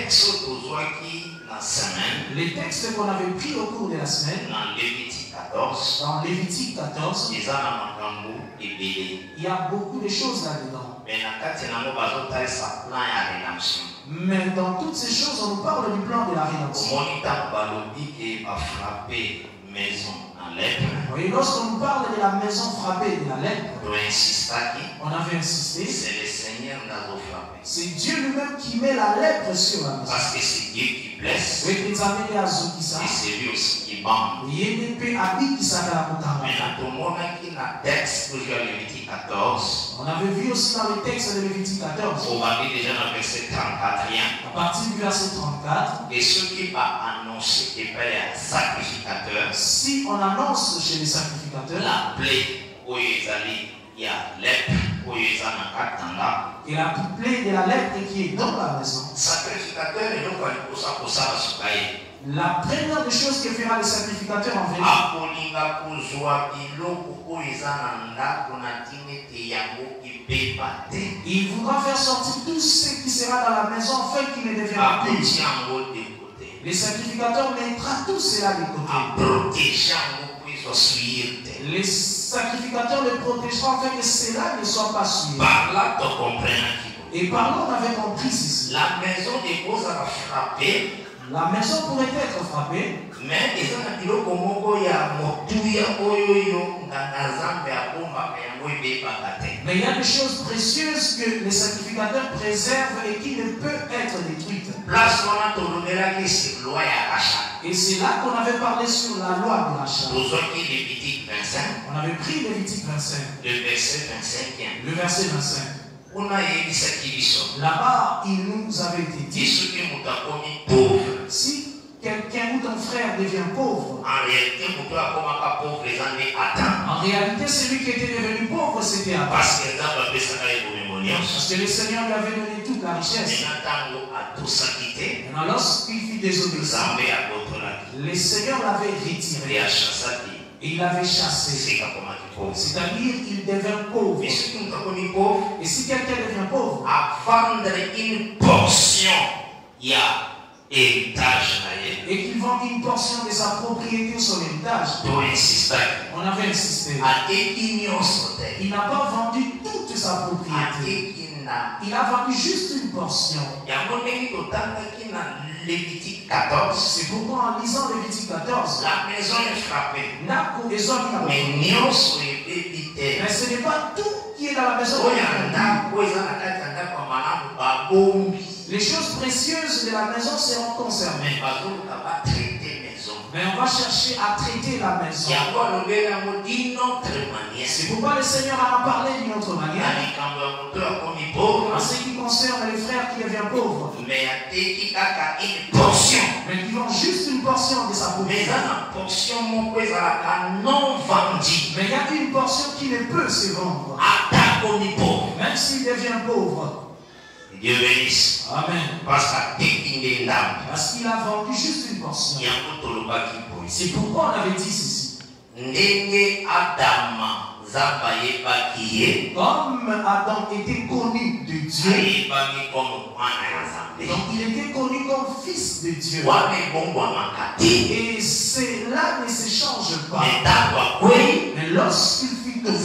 Les textes qu'on avait pris au cours de la semaine. Dans Lévitique 14. Il y a beaucoup de choses là-dedans. Mais dans toutes ces choses, on nous parle du plan de la rédemption. Et lorsqu'on parle de la maison frappée de la lèpre, on avait insisté. C'est le Seigneur qui a frappé. C'est Dieu lui-même qui met la lèpre sur la maison. Parce que c'est Dieu qui blesse. Et c'est lui aussi qui bande. On avait vu aussi dans le texte de Lévitique 14. On va dire déjà dans le verset 34. À partir du verset 34. Et ce qui va annoncer qu'il y a un sacrificateur. Si on annonce chez les sacrificateurs. La plaie où il y a lèpre, où il y a et la plaie de la lèpre qui est dans la maison. Sacrificateur et donc pour ça. La première des choses que fera le sacrificateur en venir. Il voudra faire sortir tout ce qui sera dans la maison afin qu'il ne devienne plus. Les sacrificateurs mettra tout cela de côté. Les sacrificateurs le protégeront afin que cela ne soit pas suivi. Et par là, on avait compris ceci. La maison des causes à frapper. La maison pourrait être frappée. Mais il y a des choses précieuses que les sacrificateurs préservent et qui ne peuvent être détruites. Et c'est là qu'on avait parlé sur la loi de rachat. On avait pris Lévitique 25. Le verset 25. Là-bas, il nous avait été dit, si quelqu'un ou ton frère devient pauvre, en réalité, celui qui était devenu pauvre, c'était Adam. Parce que le Seigneur lui avait donné toute la richesse. Maintenant, lorsqu'il fut désobéissant, le Seigneur l'avait retiré. Et il l'avait chassé. C'est-à-dire qu'il devient pauvre. Et si quelqu'un devient pauvre, à vendre une portion, il y a héritage. Et qu'il vend une portion de sa propriété ou son héritage. On avait insisté. Il n'a pas vendu toute sa propriété. Il a vendu juste une portion. Lévitique 14. C'est pourquoi en lisant Lévitique 14, la maison est frappée. Mais ce n'est pas tout qui est dans la maison. Les choses précieuses de la maison seront conservées. Mais on va chercher à traiter la maison. C'est pourquoi le Seigneur en a parlé d'une autre manière. En ce qui concerne les frères qui deviennent pauvres. Mais qui vendent juste une portion de sa propriété. Mais il y a une portion qui ne peut se vendre. Même s'il devient pauvre. Dieu bénisse. Amen. Parce qu'il a vendu juste une portion. C'est pourquoi on avait dit ceci. Comme Adam était connu de Dieu, donc il était connu comme fils de Dieu. Et cela ne se change pas. Mais lorsqu'il fut connu,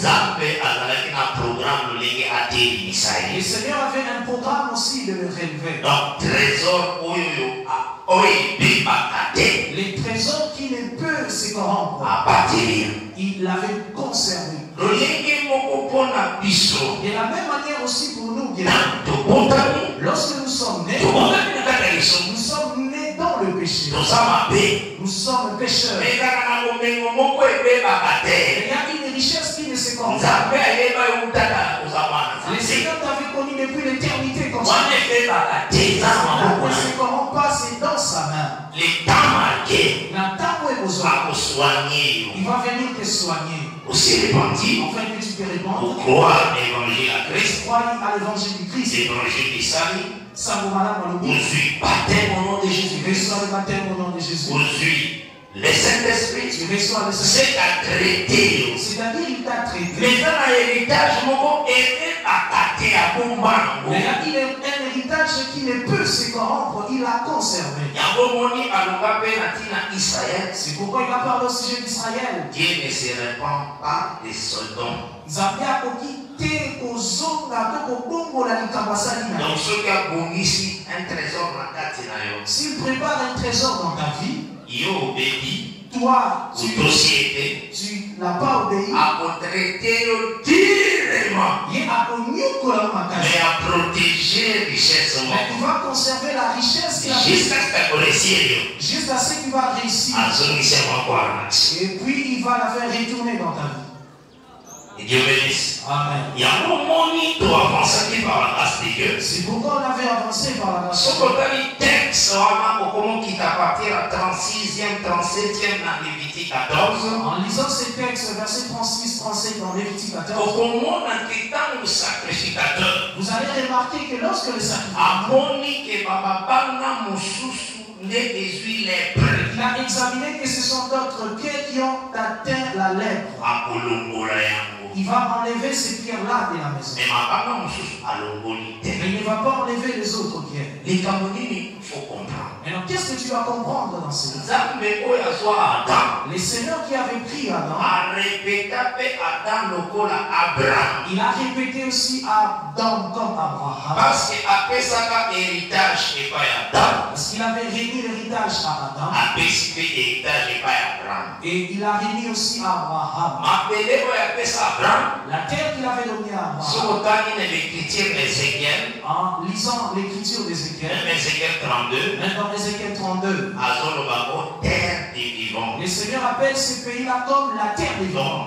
le Seigneur avait un programme aussi de le relever. Donc, trésor, les trésors qui ne peuvent se corrompre, il l'avait conservé. De la même manière aussi pour nous, lorsque nous sommes nés, nous sommes nés dans le péché. Nous sommes pécheurs. Mais il y a une richesse qui ne se corrompt pas. Le Seigneur t'avait connu depuis l'éternité comme ça. Ne se corrompt pas, c'est dans sa main. Il va venir te soigner. Aussi répandu, afin que tu te répandes, croire à l'évangile à Christ, croire à l'évangile du Christ, l'évangile du salut, aujourd'hui, baptême au nom de Jésus, reçois le baptême au nom de Jésus, aujourd'hui, le Saint-Esprit, tu reçois le Saint-Esprit, c'est à traiter, c'est-à-dire il t'a traité. Mais dans l'héritage, mon est attaqué à combat. Mais il y a un héritage qui ne peut se corrompre, il l'a conservé. C'est pourquoi il a parlé au sujet d'Israël. Dieu ne se répand pas des soldats. Donc ceux qui ont bonné ici un trésor dans ta vie, s'il prépare un trésor dans ta vie, toi, tu n'as pas obéi. Mais à protéger richesse. Mais il va conserver la richesse jusqu'à ce qu'il va réussir. Et puis il va la faire retourner dans ta vie. Et Dieu bénisse. Amen. Il y a un moment où tu avances par la grâce de Dieu. C'est pourquoi on avait avancé par la grâce de Dieu. Ce texte, comment qui t'appartient à 36e, 37e dans Lévitique 14. En lisant ces textes, verset 36, 37 dans Lévitique 14. Vous allez remarquer que lorsque le sacrificateur il a examiné que ce sont d'autres pierres qui ont atteint la lèpre. Il va enlever ces pierres-là de la maison. Mais il ne va pas enlever les autres pierres. Il faut comprendre. Alors qu'est-ce que tu dois comprendre dans ces cas? Les seigneurs qui avaient pris Adam, il a répété aussi Adam comme Abraham. Parce qu'il avait remis l'héritage à Adam. Et il a remis aussi à Abraham. La terre qu'il avait donnée à Abraham. En lisant l'écriture d'Ézéchiel, même dans Ézéchiel 32, le Seigneur appelle ce pays-là comme la terre des vivants.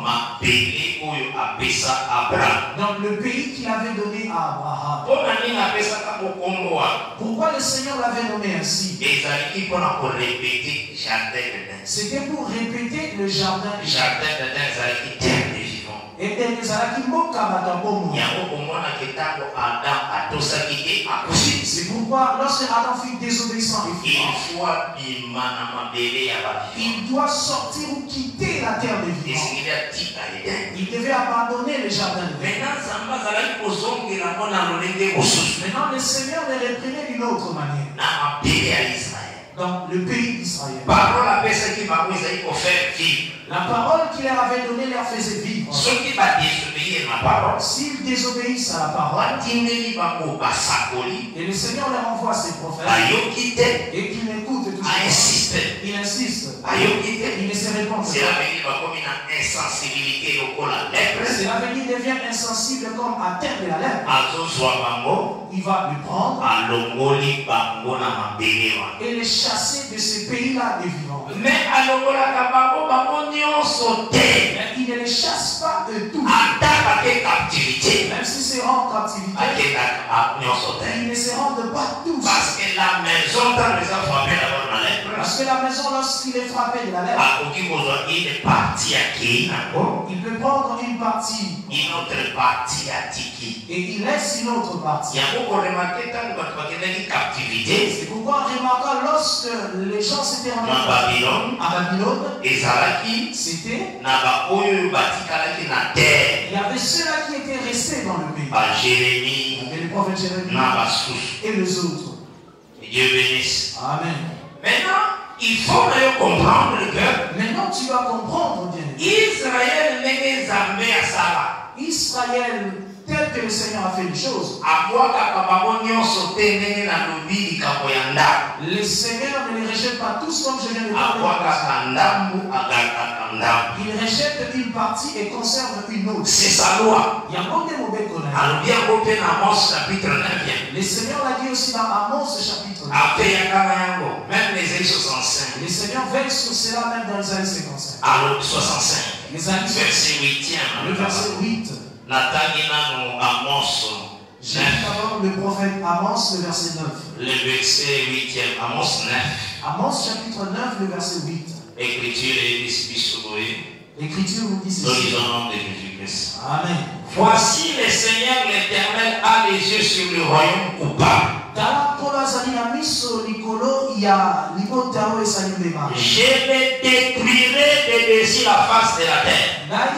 Donc le pays qu'il avait donné à Abraham. Pourquoi le Seigneur l'avait nommé ainsi? C'était pour répéter le jardin. Et c'est pourquoi lorsque Adam fut désobéissant, il doit sortir ou quitter la terre des vivants. Il devait abandonner le jardin de Dieu. Maintenant le Seigneur les reprenait d'une autre manière. Dans le pays d'Israël. La parole qu'il leur avait donnée leur faisait vivre. S'ils désobéissent à la parole, et le Seigneur leur envoie ses prophètes, et qu'ils n'écoutent tout ça, il insiste, il ne se répond pas. Cela veut dire devient insensible comme à terre de la lèpre. Il va lui prendre et les chasser de ce pays-là des vivants. Mais il ne les chasse pas de tout. Même si c'est en captivité, ils ne se rendent pas tous. Parce que la maison, lorsqu'il est frappé de la lèpre, il peut prendre une partie et il laisse une autre partie. C'est pourquoi en remarquant lorsque les gens s'étaient rendus à Babylone, c'était il y avait ceux-là qui étaient restés dans le pays. Et le prophète Jérémie et les autres. Et Dieu bénisse. Amen. Maintenant, il faut comprendre que maintenant tu vas comprendre bien. Israël n'est pas armé à ça. Israël, tel que le Seigneur a fait les choses. Le Seigneur ne les rejette pas tous comme je viens de parler. Il rejette une partie et conserve une autre. C'est sa loi. Le Seigneur l'a dit aussi dans Amos chapitre 9. Même les années 65. Le Seigneur veille sur cela même dans les années 55. Alors 65. Les années verset 8. Le verset 8. J'ai d'abord le prophète Amos, le verset 9. Le verset 8, Amos 9. Amos chapitre 9, le verset 8. L'écriture nous dit ceci. Amen. Voici le Seigneur l'Éternel a les yeux sur le royaume coupable. Je les détruirai de dessus la face de la terre.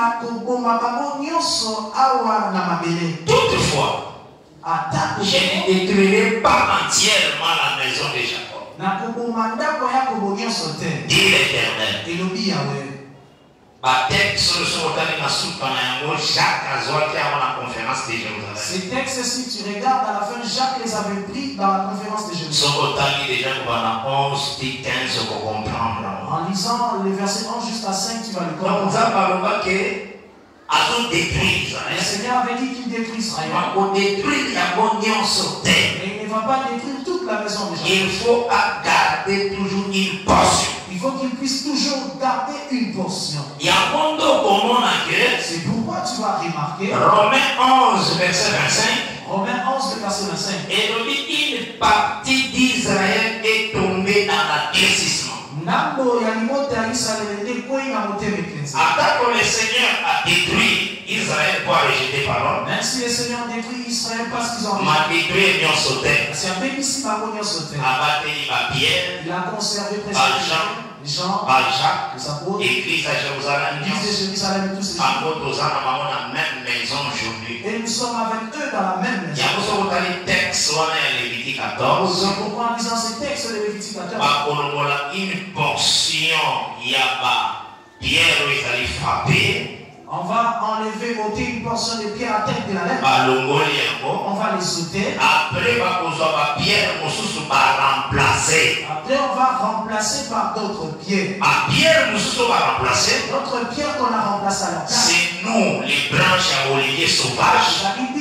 Toutefois, je ne détruirai pas entièrement la maison de Jacob. Dit l'Éternel. Jacques a conférence de Jérusalem. Ces textes, si tu regardes à la fin, Jacques les avait pris dans la conférence de Jérusalem. En lisant les versets 11 jusqu'à 5, tu vas le comprendre. Le Seigneur avait dit qu'il détruit Israël. Et il ne va pas détruire toute la maison de Jacob. Il faut garder toujours une portion. Il faut qu'il puisse toujours garder une portion. C'est pourquoi tu vas remarquer Romains 11, verset 25. Romains 11, verset 25. Et une partie d'Israël est tombée dans l'adoucissement. Attends que le Seigneur a détruit Israël pour rejeter parole. Même si le Seigneur détruit Israël parce qu'ils ont détruit Union sauté. C'est un peu ici par Union sauté. Il a conservé précisément Jean, Jacques, les apôtres, Église à Jérusalem, Jérusalem et tous ces gens. même maison aujourd'hui. Et nous sommes avec eux dans la même maison. Il y a texte Lévitique 14. Pourquoi en lisant ces textes de Lévitique 14, une portion, il y a Pierre où ils allaient frapper. On va enlever, ôter une portion de pierre à tête de la lèvre. On va les ôter. Après, Après, on va remplacer par d'autres pierres. D'autres pierres qu'on a remplacées à leur place. C'est nous, les branches à olivier sauvages.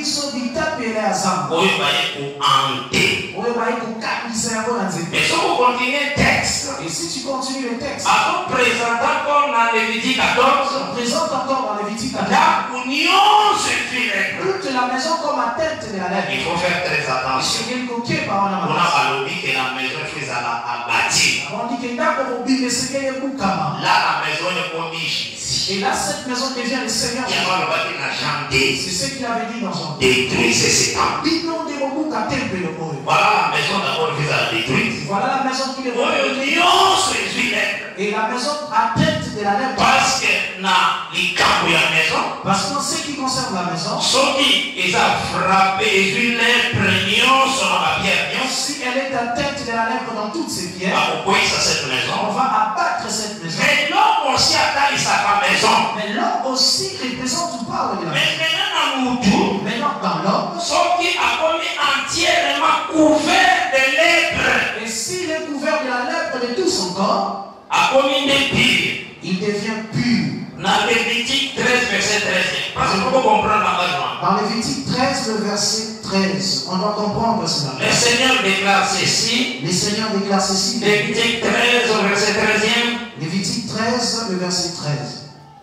Mais si vous continuez le texte, et si tu continues le texte, avant présentant comme dans Lévitique 14, on présente encore dans Lévitique 14, la union se fit toute la maison comme à tête de la lèvre. Il faut faire très attention. On a lobby que la maison est à bâtir. On dit que là, la maison est comme ici. Et là, cette maison devient le Seigneur. C'est ce qu'il avait dit dans Jean. Détruisez ces temples. Voilà la maison d'abord vise à détruire. Voilà la maison qui est et la maison à tête de la lèvre. Parce que parce qu'en ce qui concerne la maison, ils ont frappé si elle est à tête de la lèvre dans toutes ses pierres, on va abattre cette maison. Mais l'homme aussi attaque sa maison. Mais l'homme aussi représente ou parle de la maison. Maintenant dans l'homme, qui a commis entièrement couvert de lèpre. Et s'il est couvert de la lèpre de tout son corps, il devient pur. Dans Lévitique 13, verset 13. Parce qu'il faut comprendre l'engagement. Dans Lévitique 13, le verset 13, on doit comprendre cela. Le Seigneur déclare ceci. Le Seigneur déclare ceci. Lévitique 13, au verset 13. Lévitique 13, le verset 13.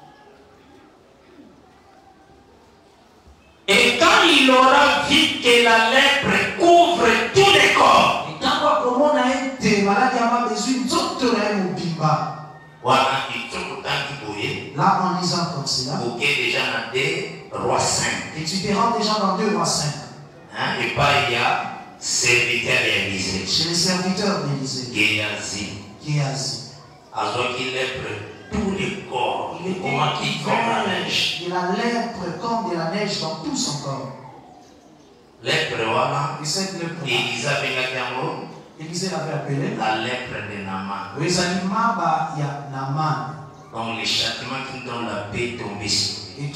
Et quand il aura vu que la lèpre couvre tous les corps. Là, en lisant comme cela, et tu te rends déjà dans 2 Rois 5. Et pas il y a serviteur d'Élysée. Chez les serviteurs d'Élysée. Géasi. Alors qu'il lèpre tous les corps. Il était comme la neige. De la lèpre comme de la neige dans tout son corps. Lèpre, voilà. Et cette lèpre. Élisée l'avait appelé la lèpre de Naaman. Donc les châtiments qui donnent la paix tombent sur lui.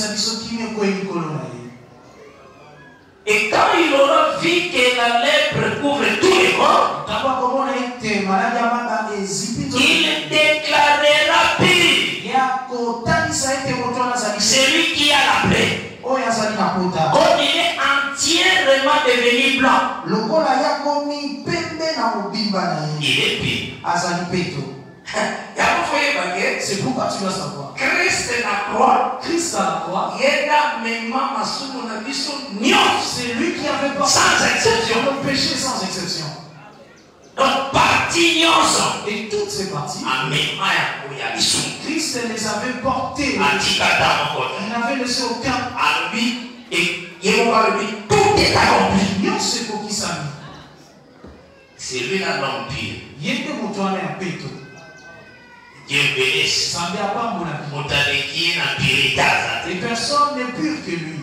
Et quand il aura vu que la lèpre couvre tous les corps, il déclarera pire. Celui qui a la paix. Comme il est entièrement devenu blanc, il est pire. C'est pourquoi tu dois savoir. Christ à la croix. C'est lui qui avait porté sans exception. le péché sans exception. Donc partie et toutes ces parties, Christ les avait portées. Il n'avait laissé aucun. Tout est accompli. C'est lui là l'empire. Dieu bénisse. Et personne n'est pur que lui.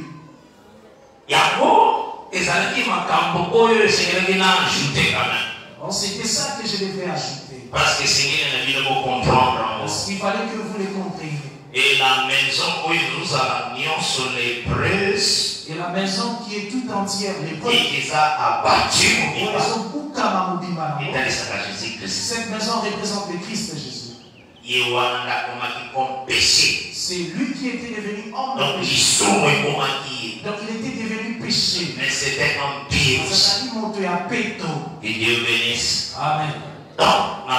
C'était ça que je devais ajouter. Parce que Seigneur a comprendre. Parce qu'il fallait que vous les compreniez. Et la maison où nous allions sur les prêches. Et la la maison qui est tout entière lépreuse. Et qu'ils ont abattu Mobimba. Cette maison représente le Christ Jésus. C'est lui qui était devenu homme. Donc il était devenu péché. Mais c'était un virus. Et Dieu bénisse. Amen. Donc,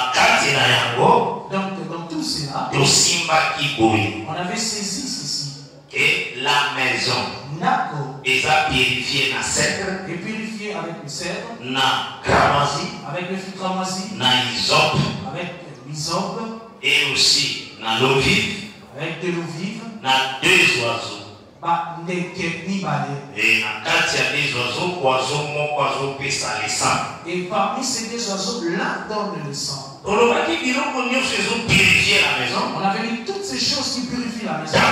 dans tout cela, on avait saisi ceci. Et la maison est purifiée dans cèdre, et purifiée avec le cèdre, avec le filtramazi, avec l'hysope, et aussi dans l'eau vive, avec de l'eau vive, dans 2 oiseaux. Et dans des oiseaux, et parmi ces 2 oiseaux, l'un donne le sang. On avait dit toutes ces choses qui purifient la maison.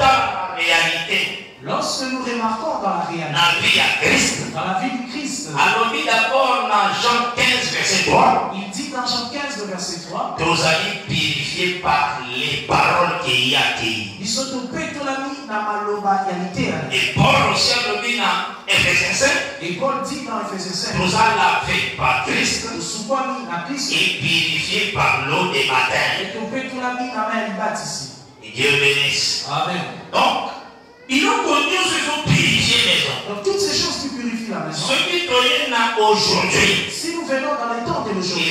Lorsque nous remarquons dans la réalité, dans la vie du Christ, d'abord dans Jean 15, verset 3, il dit dans Jean 15, verset 3, nous allons purifier par les paroles qu'il y a accueillies. Et Paul aussi a dit dans Ephésiens 5, et Paul dit dans Ephésiens 5, nous allons laver par Christ et purifier par l'eau des matins. Et Dieu bénisse. Amen. Donc, ils ont connu ce sont purifié maison. Donc toutes ces choses qui purifient la maison. Ce qui est aujourd'hui. Si nous venons dans les temps de l'aujourd'hui,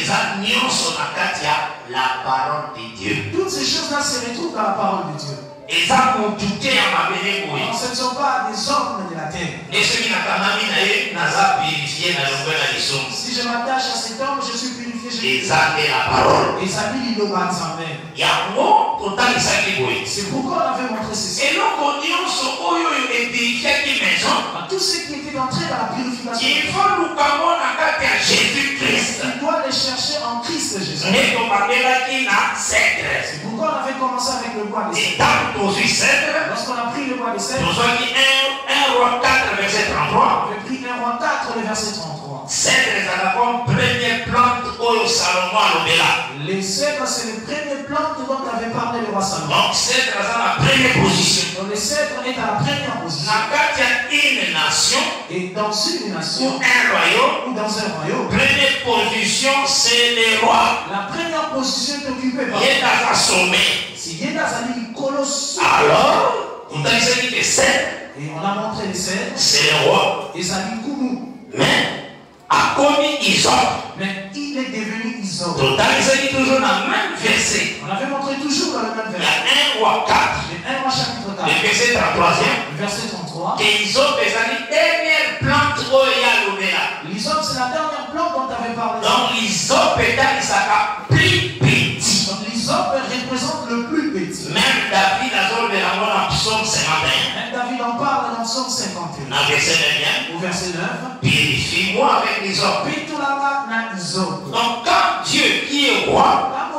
la parole de Dieu. Toutes ces choses-là se retrouvent dans la parole de Dieu. Et ça computé à ma béné. Non, ce ne sont pas des hommes de la terre. Et ceux qui n'ont pas purifié dans le si je m'attache à cet homme, je suis purifié. Et ça est la parole. Et ça dit l'eau en mer. Il y a un mot total de ça qui est. C'est pourquoi on avait montré ceci. Et nous connaissons et purifié qui maison. Tous ceux qui étaient entrés dans la purification. Il faut nous camon à Jésus-Christ. Il doit les chercher en Christ Jésus. Et on parlait là qui n'a cèdre. C'est pourquoi on avait commencé avec le bois de cèdre. Lorsqu'on a pris le bois de cèdre, nous avons dit 1 Roi 4, verset 33. On avait pris 1 Roi 4, le verset 33. Cèdre, c'est la première plante au Salomon à l'Obéla. Les cèdres, c'est les premières plantes dont avait parlé le roi Salomon. Donc, cèdre, c'est la première position. Donc, le cèdre est à la première position. Il y a une nation. Et dans une nation. Ou un royaume. Ou dans un royaume. Première position, c'est le roi. La première position est occupée par. Il est dans un sommet. Si il est dans un lit colossal. Alors, on a dit que cèdre. Et on a montré les cèdres. C'est le roi. Et ça dit Koumou. Mais, à commis Isope. Mais il est devenu Isope. Total, il dit toujours dans le même verset. On avait montré toujours dans le même verset. Il y a 1 Roi 4. Et 1 Roi chapitre 4. Le verset 33e. Le verset 33. Et Isope, c'est la dernière plante où il y a l'Obéla. L'isope, c'est la dernière plante dont tu avais parlé. Donc, l'isope est dans Isaka plus petit. Donc, l'isope représente le plus petit. Même David a zone de la mort en psaume 51. Même David en parle dans psaume 51. Dans le verset 9. Au verset 9. Purifie-moi avec l'isope. Donc, quand Dieu qui est roi,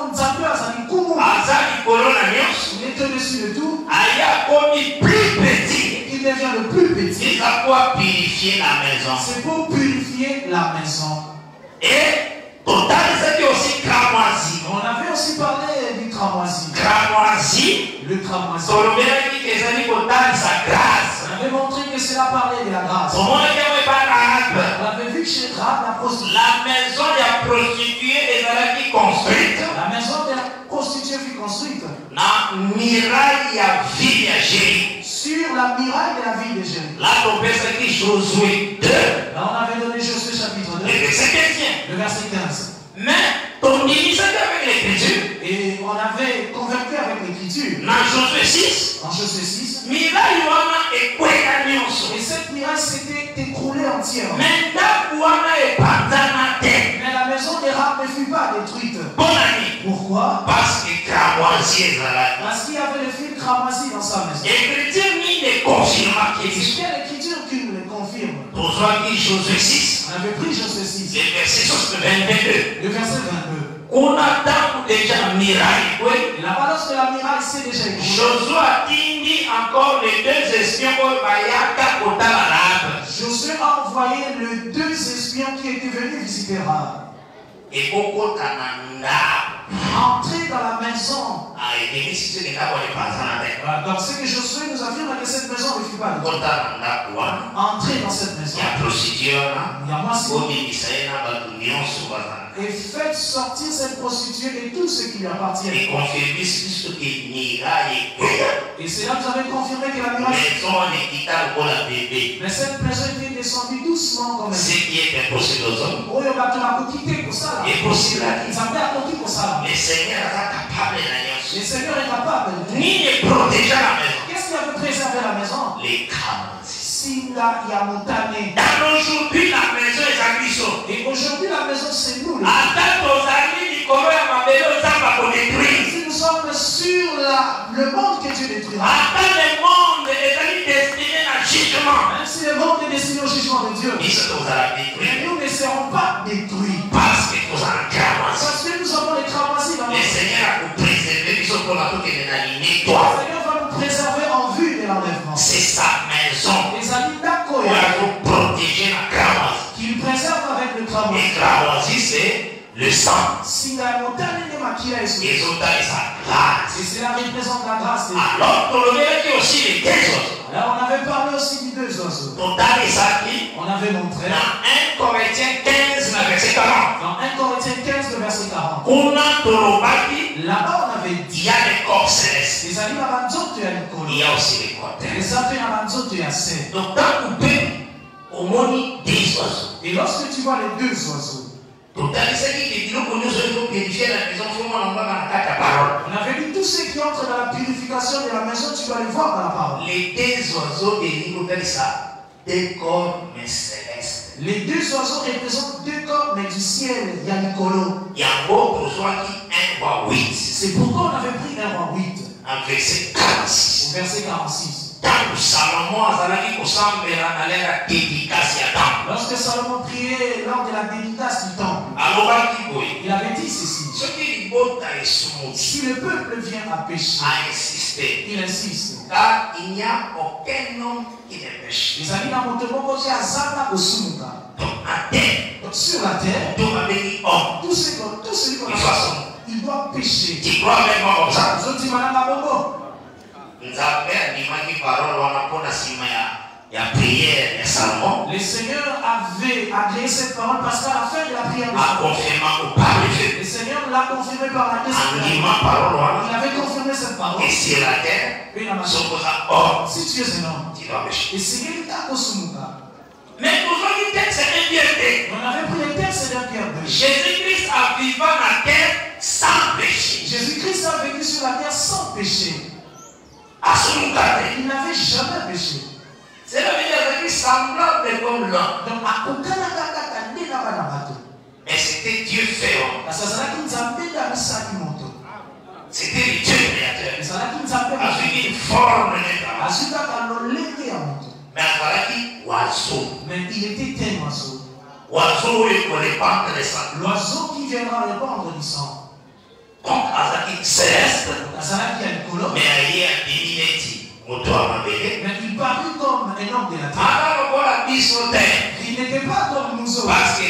il est au-dessus de tout. Il a commis plus petit. Il devient le plus petit. C'est pour purifier la maison. C'est pour purifier la maison. Et total, c'est aussi cramoisi. On avait aussi parlé du cramoisi. Cramoisi. Le cramoisi. On avait montré que cela parlait de la grâce. On avait vu que chez Rahab la prostituée. La maison de la prostituée est construite. La maison de la prostituée fut construite. Sur la muraille de la ville de Jéricho. Là, on peut dire Josué 2. Là, on avait donné Josué chapitre 2. Le verset 15. Le verset 15. Mais, ton initiative avec l'écriture. Et on avait converti avec l'écriture. Dans Josué 6. En Josué 6. Et cette muraille s'était écroulée entièrement. Mais la maison de Rahab ne fut pas détruite. Pourquoi? Parce qu'il y avait le fil cramoisi dans sa maison. C'est l'écriture qui nous le confirme. On avait pris Josué 6. Le verset 22. On attend déjà miraille. Là-bas, lorsque la miraille s'est déjà écroulée, Josué a dit encore les 2 espions Josué a envoyé les 2 espions qui étaient venus visiter Rahab. Et entrer dans la maison. Donc ce que Josué nous affirme que cette maison ne fut pas entrer dans cette maison. Il y a et faites sortir cette prostituée et tout ce qui lui appartient. Et c'est là que vous avez confirmé que la muraille. Mais cette maison était descendue doucement comme elle. Ce qui est impossible aux hommes. Est possible à qui? Le Seigneur est capable de le Seigneur est capable ni de protéger la maison. Qu'est-ce qui a préservé la maison? Les camarades. Aujourd'hui la maison est à Miso. Et aujourd'hui la maison c'est nous. Si nous sommes sur le monde que Dieu détruira. Même si le monde est destiné au jugement de Dieu. Nous ne serons pas détruits. Parce que nous avons les cramassis dans le Seigneur va nous préserver. Le Seigneur va nous préserver en vue de l'enlèvement. C'est sa maison. Pour nous protéger la cramoisi. Qu'il préserve avec le cramoisi. Et cramoisi c'est le sang. Si la montagne est maquillée, et sa grâce. Et cela représente la grâce. Alors, on avait aussi les deux oiseaux. Alors, on avait parlé aussi des deux oiseaux. On avait montré. Dans 1 Corinthiens 15, verset 40. Dans 1 Corinthiens 15, verset 40. Là-bas, on avait dit. Il y a les corps célestes. Il y a aussi les corps terrestres. Donc, dans le coupé, au moni des oiseaux. Et lorsque tu vois les deux oiseaux. On avait dit tous ceux qui entrent dans la purification de la maison, tu dois les voir dans la parole. Les deux oiseaux de deux corps mais célestes. Les deux oiseaux représentent deux corps mais du ciel. Il y a Nicolo. C'est pourquoi on avait pris un roi 8. En verset 46. Au verset 46. Lorsque Salomon priait lors de la dédicace du temple, il avait dit ceci. Si le peuple vient à pécher, il insiste. Car il n'y a aucun homme qui ne pêche. Donc sur la terre, tout celui qu'on il doit pécher. Tu crois avec moi comme ça? Le Seigneur avait agréé cette parole parce qu'à la fin de la prière, le Seigneur l'a confirmé par la question. Il avait confirmé cette parole. Et sur la terre, si tu es un homme, tu dois pécher. Et c'est mais aujourd'hui, c'est un Pierre 2. On avait pris le texte d'un Pierre 2. Jésus-Christ a vécu la terre sans péché. Jésus-Christ a vécu sur la terre sans péché. Il n'avait jamais péché. C'est la vie semblable comme l'homme. Donc, mais c'était Dieu fait homme. C'était le Dieu créateur. Avec une forme de mais il était un oiseau. L'oiseau qui viendra répandre du sang. Donc, céleste, mais il parut comme un homme de la terre. Il n'était pas comme nous autres. Parce que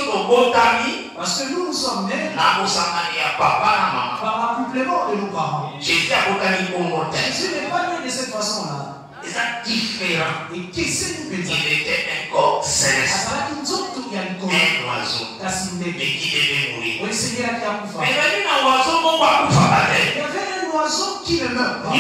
nous sommes nés par l'accouplement de nos parents. Jésus n'est pas né de cette façon-là. Différent. Et qu'est-ce que il était un corps céleste. Un oiseau. Mais qui devait mourir. Mais il y avait un oiseau qui ne meurt pas.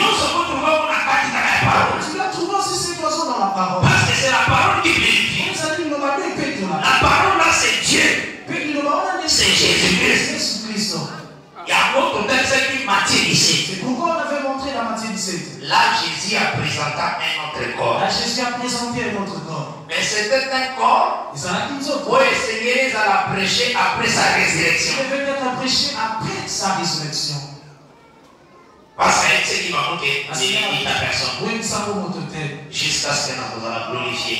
Tu l'as trouvé aussi cet oiseau dans la parole. Parce que c'est la parole qui vérifie. La parole là c'est Dieu. C'est Jésus-Christ. Il y a un autre texte qui Matthieu 17. C'est pourquoi on avait montré dans Matthieu 17. Là, Jésus a présenté un autre corps. Là, Jésus a présenté un autre corps. Mais c'était un corps où le Seigneur a prêché après sa résurrection. Il devait être prêché après sa résurrection. Parce que c'est qui va monter la personne. Jusqu'à ce que nous allons glorifier.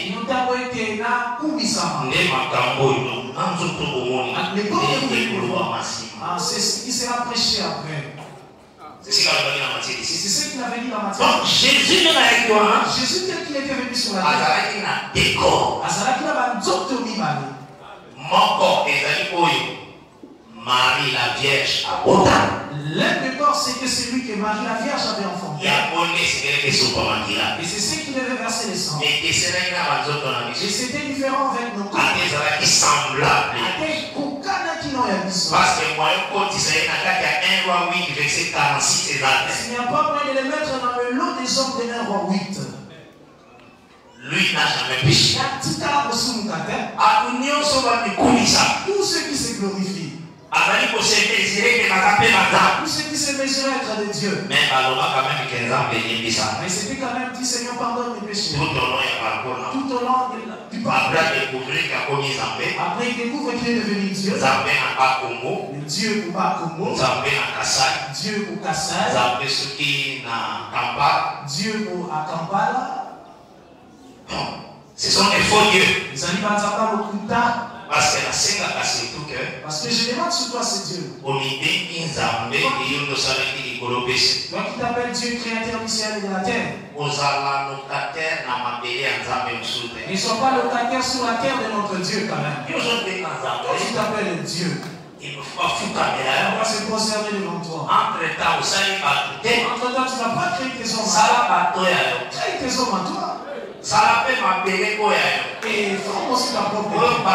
C'est ce qui sera prêché après. C'est ce qu'il avait dit dans Matthieu. C'est ce qu'il avait dit dans Matthieu. Donc Jésus n'est pas avec toi. Jésus tel qu'il était venu sur la terre. Mon corps est allé Marie la Vierge à Bota. L'un des corps, c'est que celui que Marie la Vierge avait enfanté. Et c'est ce qui devait verser le sang. Et c'était différent avec nos corps. Parce que moi, il n'y a pas moyen de les mettre dans le lot des hommes de 1 roi 8. Lui n'a jamais péché. Tous ceux qui se glorifient. Tous ceux qui se mesurent être des dieux. Mais c'était quand même dit, Seigneur, pardonne mes péchés. Tout au long du parcours. Après, il découvre qu'il est devenu Dieu. Le Dieu pour Bakongo. Dieu pour Kassai. Dieu pour Akampala. Ce sont des faux dieux. Parce que je demande sur toi ce Dieu. Toi qui t'appelles Dieu créateur du ciel et de la terre. Ils ne sont pas locataires sur la terre de notre Dieu quand même. Toi tu t'appelles Dieu. Il me faut on va se conserver devant toi. Entre-temps, tu n'as pas créé tes hommes. Crée tes hommes à toi. Et forme aussi ta propre.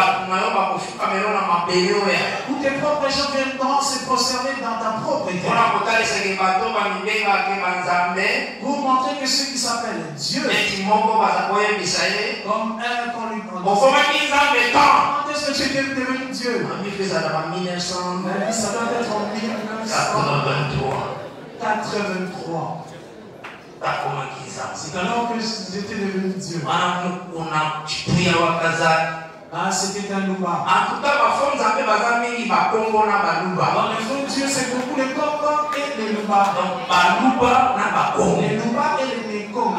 Où tes propres gens viendront se conserver dans ta propre terre. Pour montrer que ceux qui s'appellent Dieu, comme un qu'on lui prend. Quand est-ce que tu es devenu Dieu? Ça doit être en 1983. C'est alors que j'étais devenu Dieu. C'était un louba. Dans le fond, Dieu, c'est beaucoup les Congo et les loubas. Les loubas et les Nekong.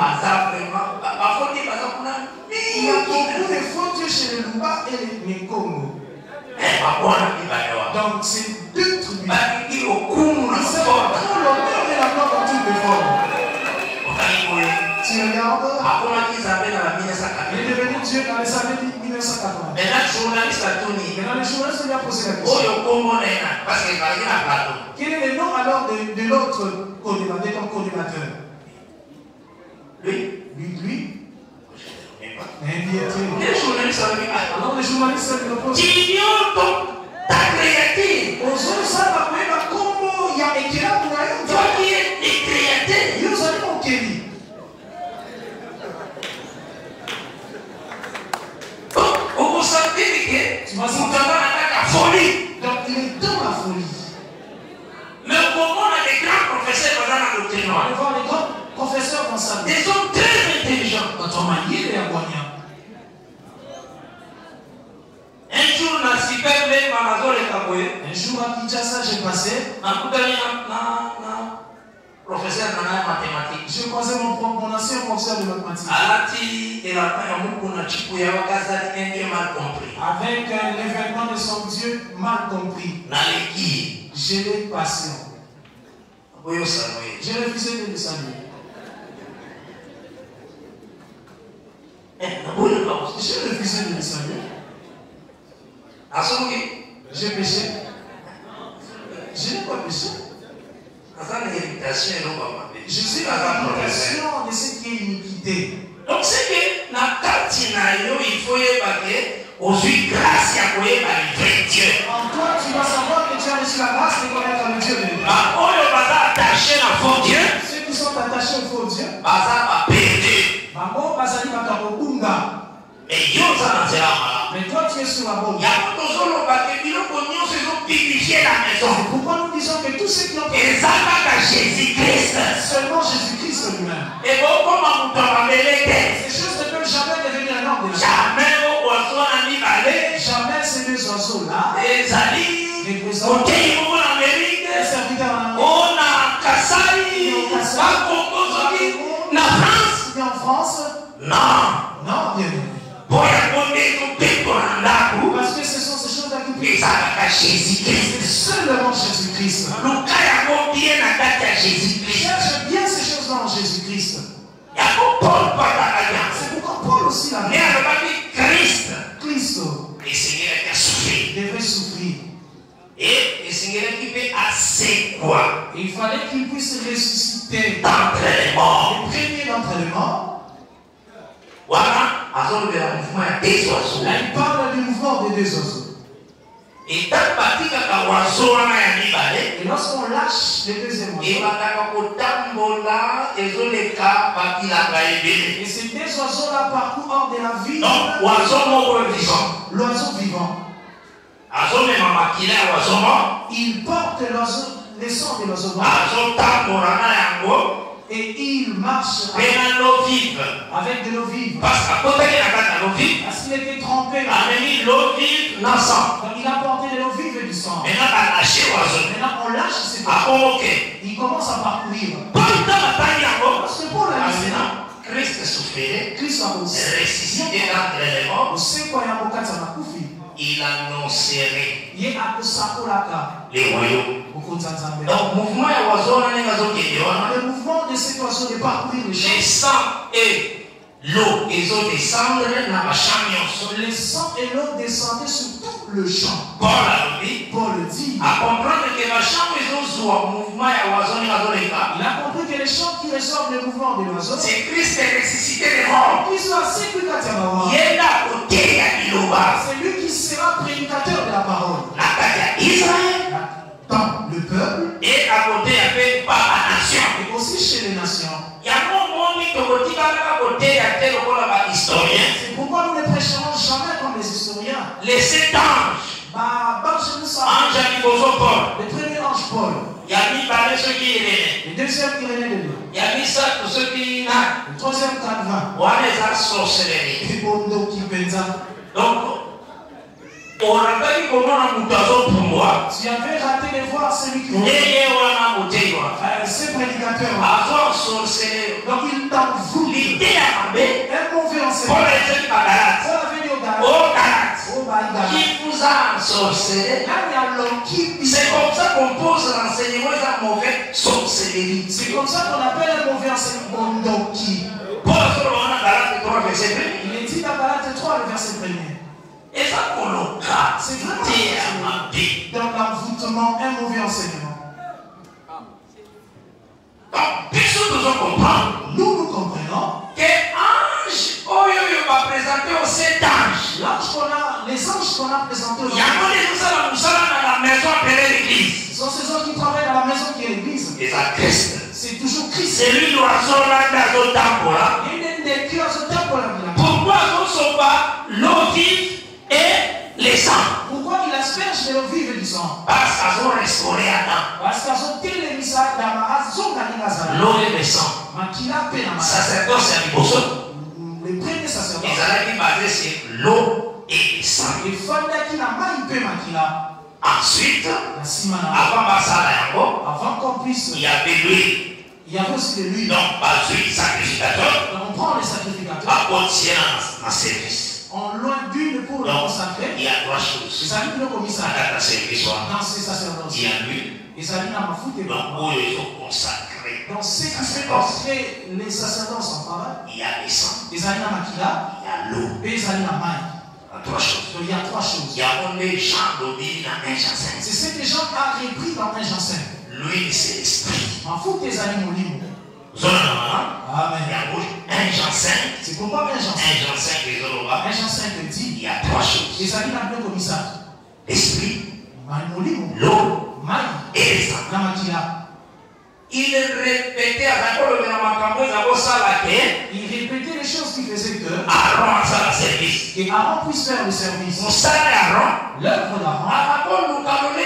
Il y a beaucoup de faux dieux chez les loubas et les Nekong. Donc, c'est deux tribus. C'est trop l'honneur et la gloire dans toutes les formes. Tu regardes, il est devenu Dieu dans les années 1980. Maintenant, le journaliste lui a posé la question. Quel est le nom alors de l'autre co-débatteur? Lui. Alors le journaliste lui pose. Ta créature. Toi qui es créateur. Tu vas sentir la folie. Donc il est dans la folie. Mais comment on a des grands professeurs dans la doctrine? On va voir les grands professeurs dans sa vie. Ils sont très intelligents. Quand on m'a dit, il est aboignant. Un jour, on a super bien un jour à Kinshasa, j'ai passé. Professeur de mathématiques. J'ai croisé mon ancien professeur de mathématiques. Avec l'événement de son Dieu mal compris. Je l'ai passé. J'ai refusé de le saluer. J'ai refusé de le saluer. J'ai péché. Je n'ai pas péché. Je suis la réputation de ce qui est iniquité. Donc c'est que dans il faut aujourd'hui grâce à vrai Dieu. En toi, tu vas savoir que tu as reçu la grâce de connaître le Dieu de Dieu. Ceux qui sont attachés au faux Dieu. Mais toi, tu es sur la bonne. Pourquoi nous disons que tous ceux qui ont seulement Jésus-Christ lui-même. Ces choses ne peuvent jamais devenir un homme de jamais ces deux oiseaux-là. Les serviteurs en France. Non, bien aimé. Parce que ce sont ces choses-là qui c'est seulement Jésus-Christ. Cherche bien ces choses-là en Jésus-Christ. C'est pourquoi Paul aussi l'a dit. Christ devait souffrir. Et Il fallait qu'il puisse ressusciter d'entre les morts. Le premier d'entre les morts. Voilà, là, il parle du mouvement des deux oiseaux. Et lorsqu'on lâche le deuxième oiseau, et ces deux oiseaux-là parcourent hors de la vie. L'oiseau vivant. Il porte le sang de l'oiseau mort. Et il marche avec de l'eau vive. Parce qu'il était trempé. Donc il a porté de l'eau vive et du sang. Maintenant on lâche ces oiseaux. Il commence à parcourir. Parce que pour la vie, Christ a ressuscité d'entre les morts. Il annoncerait les royaumes. Donc, le mouvement de cet oiseau de parcourir les champs et l'eau, ils ont descendu dans la chambre. Le sang et l'eau descendaient sur tout le champ. Paul dit. À comprendre que la chambre, ils ont mouvement et oiseau. Il a compris que les champs qui ressortent le mouvement de l'oiseau, c'est Christ est ressuscité des morts. C'est lui qui sera prédicateur de la parole. Israël. Dans le peuple. Et à côté avec la nation. Et aussi chez les nations. C'est pourquoi nous ne prêcherons jamais comme les historiens. Les 7 anges. Le premier ange Paul. Le deuxième Irénée de Dieu. Le troisième Calvin. Donc, tu avais raté de voir celui qui ce prédicateur. Donc il t'en voulu. Un mauvais enseignement. Qui vous a ensorcelé. C'est comme ça qu'on pose l'enseignement d'un mauvais sorcellerie. C'est comme ça qu'on appelle un mauvais enseignement. Il est dit dans Galates 3, le verset 1er. Et ça, c'est vraiment dans l'envoûtement, un mauvais enseignement. Donc, nous comprenons que l'ange va présenter aux 7 anges. Les anges qu'on a présentés aux l'église. Ce sont ces anges qui travaillent dans la maison qui est l'église. C'est toujours Christ. C'est lui l'oiseau là dans il est décrit à ce temple. Pourquoi on ne pas l'eau vive et les sangs? Pourquoi il asperge de l'eau vive et du sang? Parce qu'ils ont restauré Adam. Parce qu'ils ont télémisé l'eau et le sang. Sacerdoce à Liboso. Le premier sacerdoce. Ils allaient basé sur l'eau et le sang. Ensuite, avant qu'on puisse, il y avait l'huile. Il y avait aussi de l'huile. Donc, pas d'huile sacrificateur. Donc, on prend les sacrificateurs. On tient en service. On loin d'huile pour le consacrer. Il y a 3 choses. Dans ces sacerdoces. Il y a l'huile. Donc, où il faut consacrer. Donc, ce qui fait entrer les sacerdoces en travail. Il y a les sangs. Il y a l'eau. Et il y a 3 choses. Donc, il y a 3 choses. Il y a les gens d'Odile dans 1 Jean 5. C'est ce que Jean a repris dans 1 Jean 5. L'huile, c'est l'esprit. En faut que tes animaux libres. Amen. Il y a 1 Jean 5. C'est pourquoi 1 Jean 5. 1 Jean 5, les Oloba. 1 Jean 5 dit il y a 3 choses. Les animaux libres comme ça. L'esprit, l'eau et les sangs. Il répétait les choses qui faisaient que Aaron puisse faire le service. L'œuvre d'Aaron.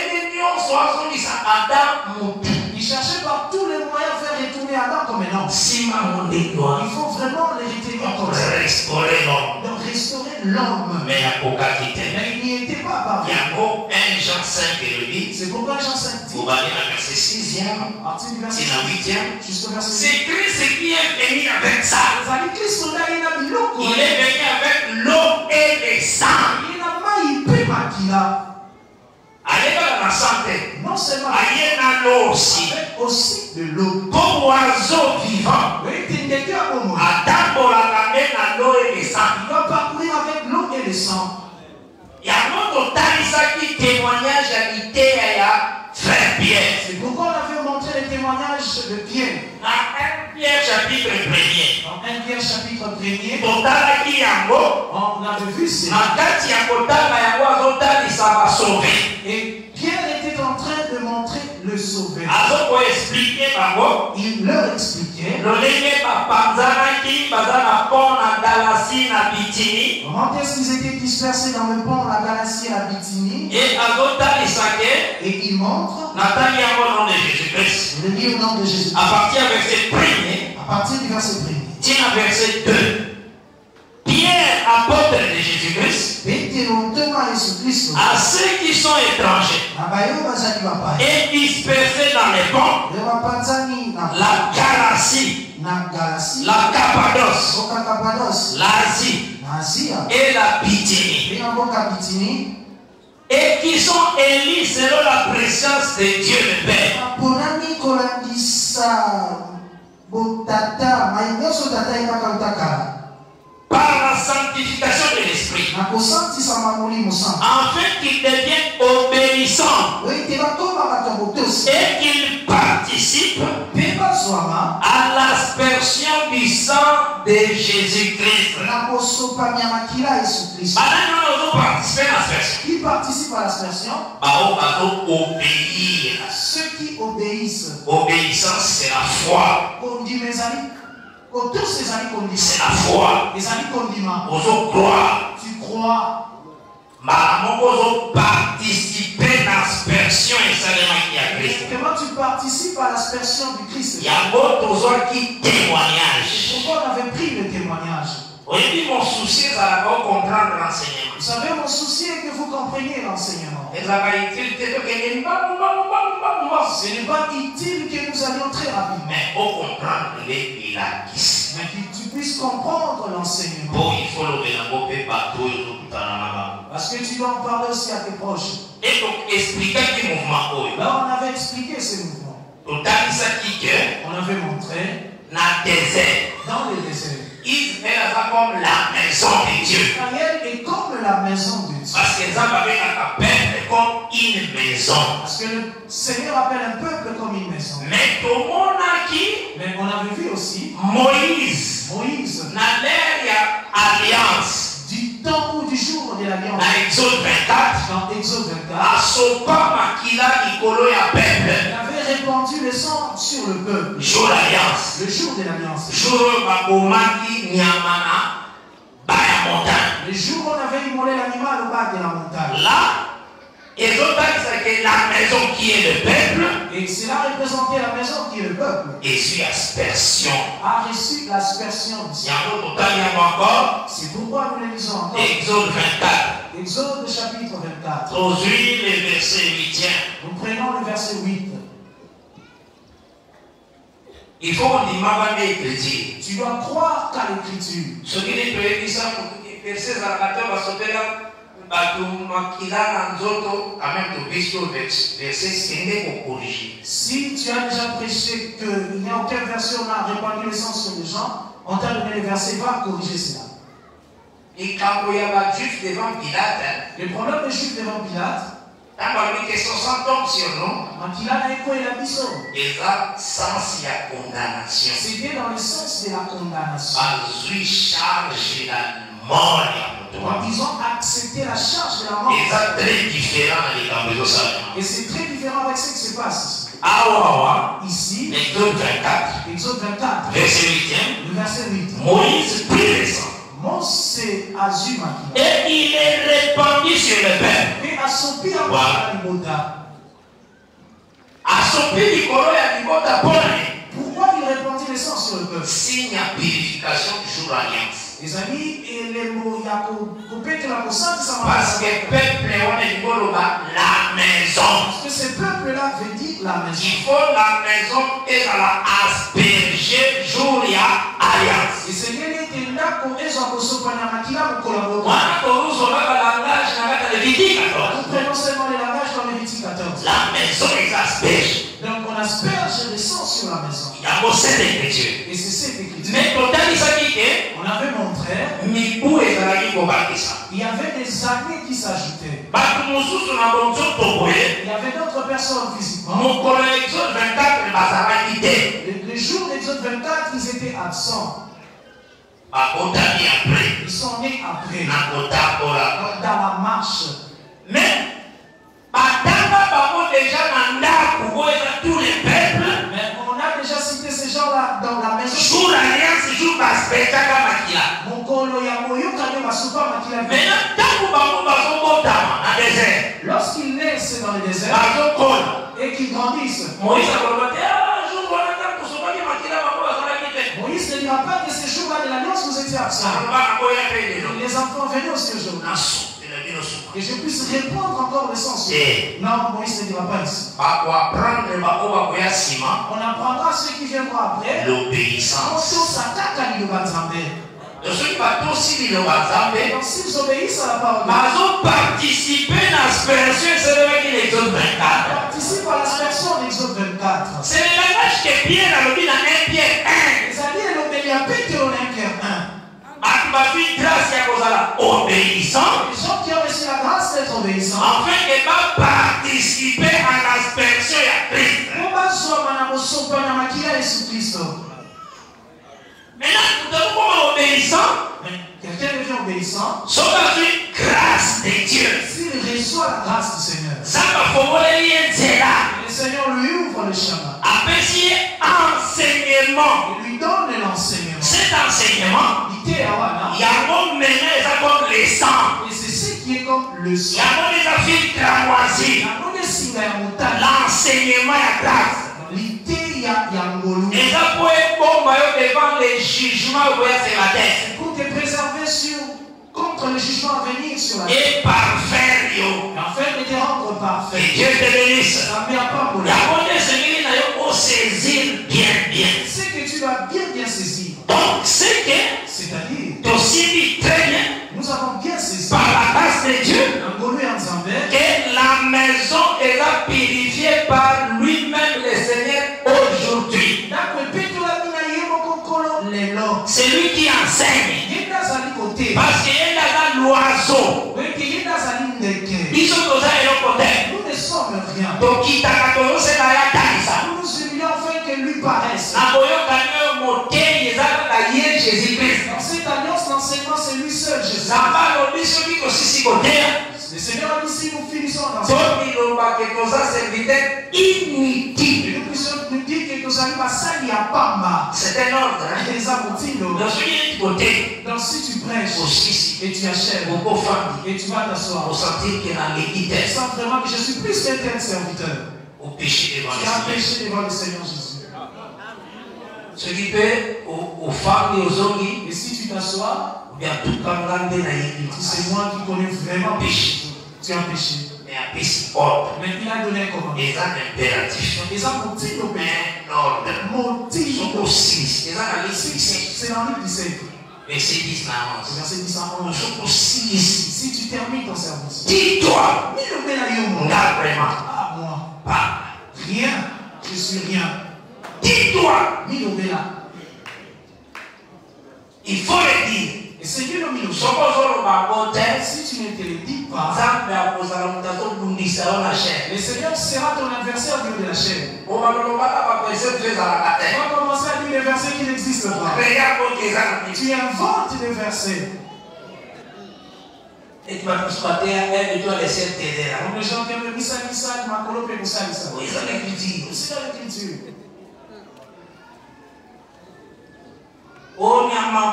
Il cherchait par tous les moyens de faire retourner Adam comme un homme. Il faut vraiment les retenir comme ça. Donc restaurer l'homme. Mais il n'y était pas parmi. Il y a 1 Jean 5 et le dit. C'est pourquoi Jean 5 dit. Vous allez dans le verset 6e. C'est la 8e. C'est Christ qui est venu avec ça. Il est venu avec l'eau et les sangs. Allez dans la santé. Non seulement. Allez dans l'eau aussi. Aussi de l'eau. Comme oiseau vivant. Adam pour la ramener dans l'eau et les sangs. Il va parcourir avec l'eau et les sangs. Il y a un autre qui témoignage habité à de Pierre. Dans 1 Pierre chapitre 1er. Dans 1 Pierre chapitre 1er. On avait vu ça. Et Pierre était en train de montrer le Sauveur. Il leur expliquait comment est-ce qu'ils étaient dispersés dans le pont, la Galatie et la Bithynie. Et il montre le lit au nom de Jésus. À partir du verset 1er. Tiens, verset 2. Pierre, apôtre de Jésus-Christ, à ceux qui sont étrangers et dispersés dans les ponts, la Galatie, la Cappadoce, l'Asie et la Bithynie, et qui sont élus selon la présence de Dieu le Père. Par la sanctification de l'esprit, afin qu'ils deviennent obéissants et qu'ils participent à l'aspersion du sang de Jésus-Christ. Qui participent à l'aspersion? Ceux qui obéissent. Obéissance, c'est la foi. C'est la foi. Tu crois. Participer à l'aspersion et comment tu participes à l'aspersion du Christ? Il y a d'autres qui témoignage. Pourquoi on avait pris le témoignage? Mon souci, c'est de comprendre l'enseignement. Vous savez, mon souci est que vous compreniez l'enseignement. Ce n'est pas utile que nous allions très rapidement. Mais il faut comprendre les pilatis. Mais que tu puisses comprendre l'enseignement. Bon, il faut le relancer partout. Parce que tu dois en parler aussi à tes proches. Et donc, expliquer le mouvement. Là, on avait expliqué ce mouvement. On avait montré dans le désert. Israël est comme la maison de Dieu. Israël est comme la maison de Dieu. Parce que ça va être comme une maison. Parce que le Seigneur appelle un peuple comme une maison. Mais tout le monde a qui? Mais on avait vu aussi Moïse. Dans l'ère alliance. Du temps ou du jour de l'alliance. Dans Exode 24. Dans Exode 24. À Sopama qu'il a Nicolo et à peuple. Il avait répandu le sang sur le peuple. Jour d'alliance. Le jour de l'alliance. Jour Mabomaki Nyamana Baya montagne. Le jour où on avait immolé l'animal au bas de la montagne. Là, et d'autres c'est la maison qui est le peuple. Et cela représentait la maison qui est le peuple. Et sur l'aspersion. A reçu l'aspersion du sang. C'est pourquoi nous le lisons encore. Exode 24. Exode chapitre 24. Aujourd'hui, le verset 8. Nous prenons le verset 8. Il faut qu'on dise l'écriture. Tu dois croire qu'à l'écriture. Ce qui est prévu, ça, verset 14 va sauter là. Si tu as déjà prêché qu'il n'y a aucune version n'a répandu le sang sur les gens, on t'a donné les versets, va corriger cela. Le problème des juifs devant Pilate, c'était dans le sens de la condamnation. Ils ont accepté la charge de la mort. Et c'est très différent avec ce qui se passe ici. Exode 24, verset 8. Le verset 8. Moïse prit le sang. Mose azuma. Et il est répandu sur le peuple. Et assoupir à l'ibota. Assoupir du coro et à l'ibota. Pourquoi il répandit le sang sur le peuple? Signe à purification du jour d'alliance. Les amis, et les mots, il y a coupé que la conscience, ça m'a. Parce que le peuple est la maison. Parce que ce peuple-là veut dire la maison. Il faut la maison et la asperger jour et alliance. Et c'est bien que là, qu'on est en Kosopanamakila, nous collaborons. Nous prenons seulement le langage dans Lévitique 14. La maison est asperge. Donc on asperge le sang sur la maison. Il y a beaucoup d'écriture. Et c'est cette écriture. Mais quand on avait montré Il y avait des années qui s'ajoutaient. Il y avait d'autres personnes physiquement. Les jours d'Exode 24, ils étaient absents. Ils sont nés après. Dans la marche. Mais tous les peuples. Mais on a déjà cité ces gens-là dans la maison. Lorsqu'ils naissent dans le désert et qu'ils grandissent, Moïse ne dira pas que ces jours-là de l'alliance vous étiez absents. Les enfants venaient aussi aujourd'hui. Que je puisse répondre encore le sens. Non, Moïse ne dira pas ici. On apprendra ceux qui viendront après. L'obéissance. Donc s'ils obéissent à la parole de Dieu, participer à l'aspersion, c'est le Exode 24. Participe à l'aspersion d'Exode 24. C'est le langage que Pierre a dit dans 1 Pierre 1. Les alliés l'obéissent à Pierre 1. Obéissant. Les gens qui ont reçu la grâce d'être obéissants. Enfin, ils vont participer à l'aspersion de Christ. Maintenant, nous devons obéissant. Quelqu'un devient obéissant. Sauf grâce de Dieu. S'il reçoit la grâce du Seigneur. Ça va formuler le Seigneur lui ouvre le chemin. Apprécier enseignement. Il lui donne l'enseignement. Cet enseignement, il y a un mené comme les sangs. Et c'est ce qui est comme le sang. Il y a des affaires cramoisies. L'enseignement est grâce. Et ça peut être bon devant les jugements pour te préserver contre le jugement à venir sur la terre. Et parfait. Afin de te rendre parfait. Que Dieu te bénisse. Ça ne vient pas pour la saisir bien. C'est que tu dois bien saisir. Donc, c'est-à-dire, très bien, nous avons bien saisi par la grâce de Dieu que la maison est purifiée par lui-même le Seigneur aujourd'hui. C'est lui qui enseigne. Parce qu'il y a un oiseau. Nous ne sommes rien. Donc, nous nous humilions afin que lui paraisse. Dans cette alliance, l'enseignement, c'est lui seul, Jésus. Le Seigneur a dit si nous finissons dans ce inutile. Nous puissions nous dire que nous allons passer à Pamba. C'est un ordre. Donc si tu prêches et tu achèves et tu vas t'asseoir, tu sens vraiment que je suis plus qu'un serviteur. Tu as péché devant le Seigneur Jésus. Et si tu t'assois, c'est moi qui connais vraiment péché. Tu as péché. Mais il a donné un commandement. Ils ont impératif. Ils ont motif c'est dans le 17. Verset 10 à 11. Verset 10 à 11. Si tu termines ton service, dis-toi, moi, pas rien, je suis rien. Dis-toi, il faut le dire. Et c'est Dieu le milieu. Si tu ne te le dis pas, le Seigneur sera ton adversaire au niveau de la chair. On va commencer à dire les versets qui n'existent pas. Tu inventes des versets. Et tu vas te squatter à elle et tu vas laisser t'aider là. Les gens qui aiment Missa, Makolo, Missa. Oui, c'est l'écriture. C'est dans l'écriture. Avant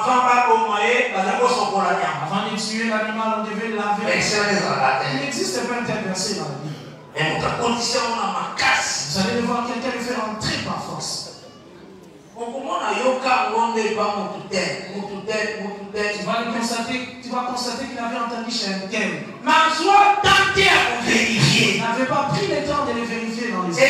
de tuer l'animal, on devait laver. Il n'existe pas un tel verset dans la Bible. Vous allez devoir quelqu'un le faire entrer par force. Tu vas constater qu'il avait entendu chez un tel. Il n'avait pas pris le temps de le vérifier dans les yeux.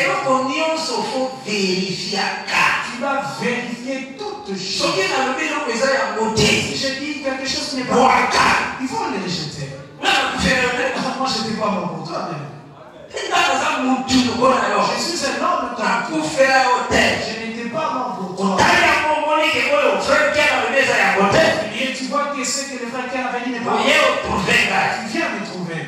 Tu vas vérifier toutes choses. Si je dis quelque chose qui n'est pas bon, il faut le rejeter. Moi, je n'étais pas bon pour toi. Je suis un homme comme toi. Je n'étais pas bon pour toi. Et tu vois que ce pensais que le frère Ken avait dit, mais pas. Tu viens me trouver.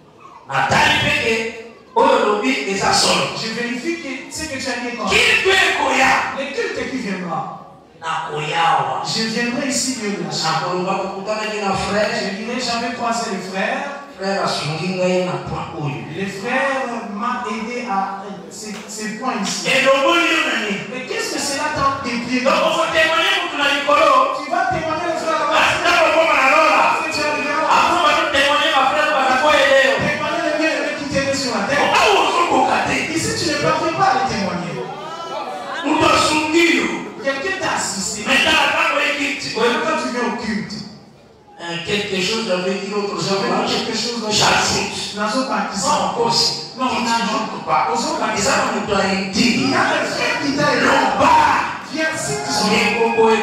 Je vérifie que ce que tu as dit est correct. Le culte qui viendra. Je viendrai ici, Dieu de la chambre. Je dirais, j'avais croisé le frère. Le frère m'a aidé à ces points ici. Mais qu'est-ce que cela t'a déplié? Tu vas témoigner le frère là-bas. Témoigner le bien-aimé qui t'aidait sur la terre. Ici, tu ne peux pas le témoigner. Quelqu'un t'a assisté. Mais quand tu viens au culte, quelque chose j'avais dit l'autre jour. J'ajoute. Non, n'ajoute pas. Il y a un frère qui t'a aidé. Viens si tu on avait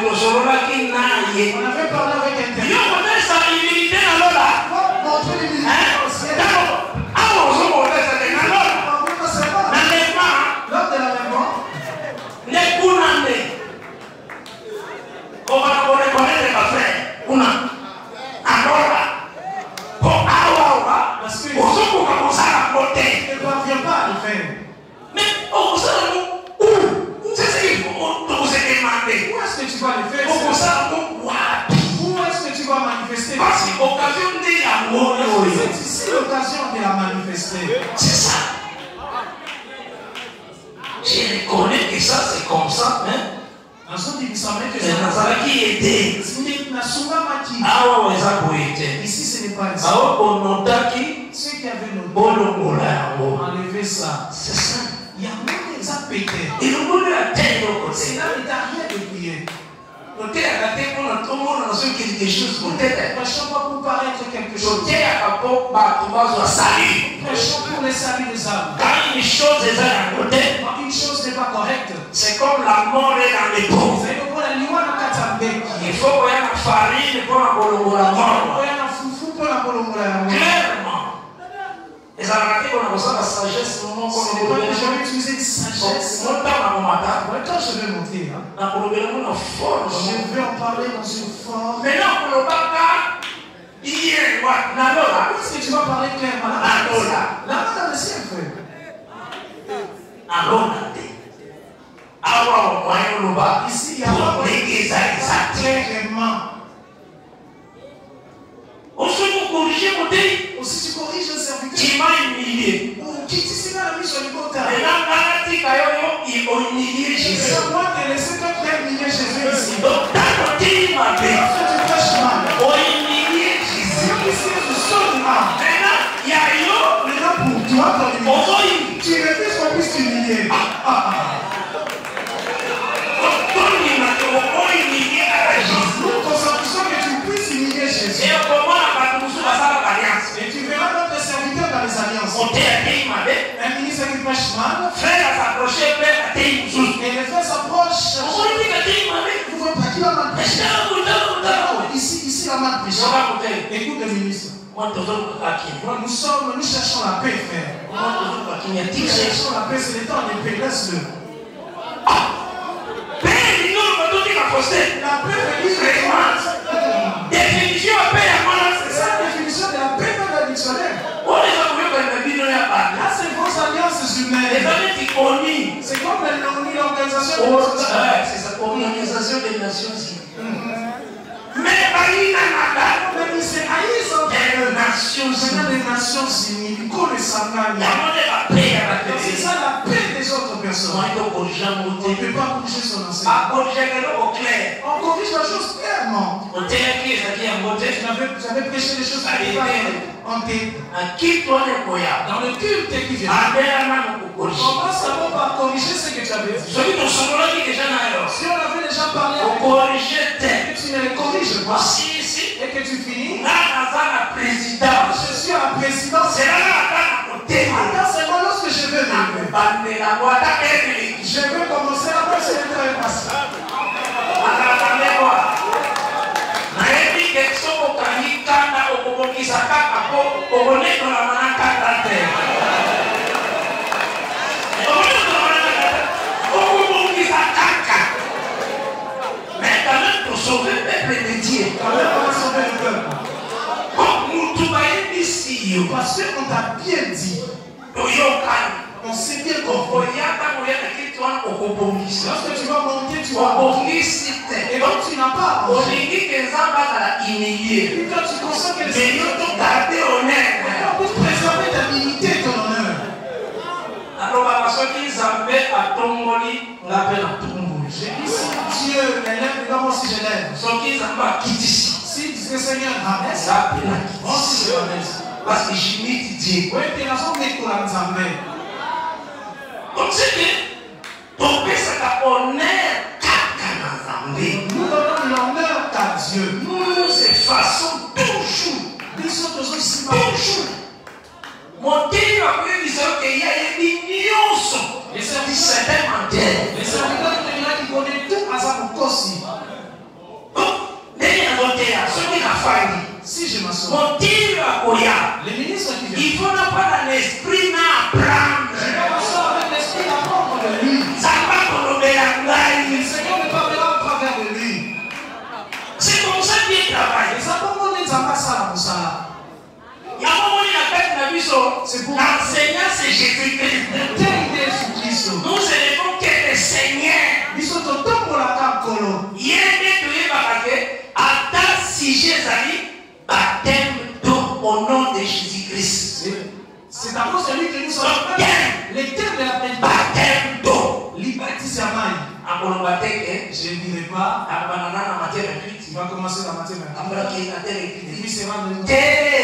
parlé avec un tel. Lors de l'enlèvement, parce que ne parvient pas à le faire. Mais c'est ce qu'il faut te demander. Où est-ce que tu vas le faire? Où est-ce que tu vas manifester? Parce que l'occasion de c'est ici l'occasion de la manifester. C'est ça. Je reconnais que ça c'est comme ça. Hein? Ici ce n'est pas ici. Ceux qui avaient enlevé ça. C'est ça. Il y a même des pété. Et le monde a tellement côté. C'est là il t'a rien de prier. Côté à côté pour tout le monde dans ce quelque chose côté. Prêchons pas pour paraître quelque chose. Côté à rapport bah tu vas salir. Prêchons pour les saluts des âmes. Quand une chose est à côté, une chose n'est pas correcte. C'est comme la mort est dans les pots. Il faut qu'il y ait la farine pour la mort. Clairement. Et ça va dire qu'on a besoin de la sagesse au moment où on a jamais utilisé de sagesse. Quand je vais monter, je vais en parler dans une forme. Maintenant, pour le baka, est-ce que tu vas parler clairement? Là, dans le ciel, frère. Ici, il y a pas clairement. Aussi, tu corriges le serviteur. Tu m'as humilié. Qui t'ici la mise sur le côté. Et là, il a humilié Jésus. C'est moi qui ai laissé toi humilier Jésus ici. Donc, tant que tu m'as fait, humilié Jésus. Maintenant, il y a eu. Maintenant, pour toi, tu refuses qu'on puisse t'humilier. Nous consentons que tu puisses humilier Jésus. Et tu verras notre serviteur dans les alliances. Un ministre qui prêche mal. Et les frères s'approchent. Vous voyez pas qui va mal prêcher. Ici la mal prêche. Écoute le ministre. Nous cherchons la paix, frère. Nous cherchons la paix, c'est le temps de paix. Laisse-le. La paix veut dire définition de paix. C'est ça la définition de la paix dans le dictionnaire. Là, c'est vos alliances humaines. C'est comme l'organisation des Nations Unies. Mais il s'est haï des Nations Unies. C'est ça la paix des autres personnes. On ne peut pas corriger son enseignement. On corrige la chose clairement. J'avais prêché des choses en tête. Dans le culte qui vient. On va savoir par corriger ce que tu avais dit. Si on avait déjà parlé avec toi, que tu ne le corriges pas et que tu finis, je suis à la présidence. Attends, c'est moi lorsque je vais lever. Je vais commencer à passer le temps passé. Mais quand même pour sauver le peuple de Dieu. entier. Quand même, on va sauver le peuple. Parce qu'on t'a bien dit. On sait bien qu'on fait. Lorsque tu vas monter, tu vas monter. Et donc tu n'as pas arrangé. Et quand tu consens que le Seigneur pour préserver ta dignité et ton honneur. Alors, j'ai dit si Dieu l'élève, moi aussi je l'élève. Si le Seigneur rabaisse, moi aussi je rabaisse. Parce que je m'y dis. Oui, tu as raison de t'enlever. Donc c'est que ton père s'est honneur nous donnons l'honneur à Dieu. Nous nous effaçons toujours. Toujours. Mon Dieu a pu dire qu'il y a une union. Les serviteurs de Dieu qui connaissent tout à sa aussi. Si je m'assois, les ministres qui viennent, il faut n'a pas dans l'esprit d'apprendre. Je vais m'asseoir avec l'esprit d'apprendre de lui. Ça va qu'on le met. Le Seigneur me parlera au travers de lui. C'est comme ça qu'il travaille. Et ça peut monter dans ma salle pour ça. Il y a un moment où il a fait la mission. L'enseignant, c'est Jésus-Christ. Nous élevons que le Seigneur. Ils sont au temps pour la table colo. Il y a des trucs à ta sujet, baptême au nom de Jésus-Christ. C'est à cause de lui que nous sommes les thèmes de la pénitence. Baptême d'eau. L'ibaptisamaï. Je ne dirai pas. Il va commencer la matière. Il sera de nous.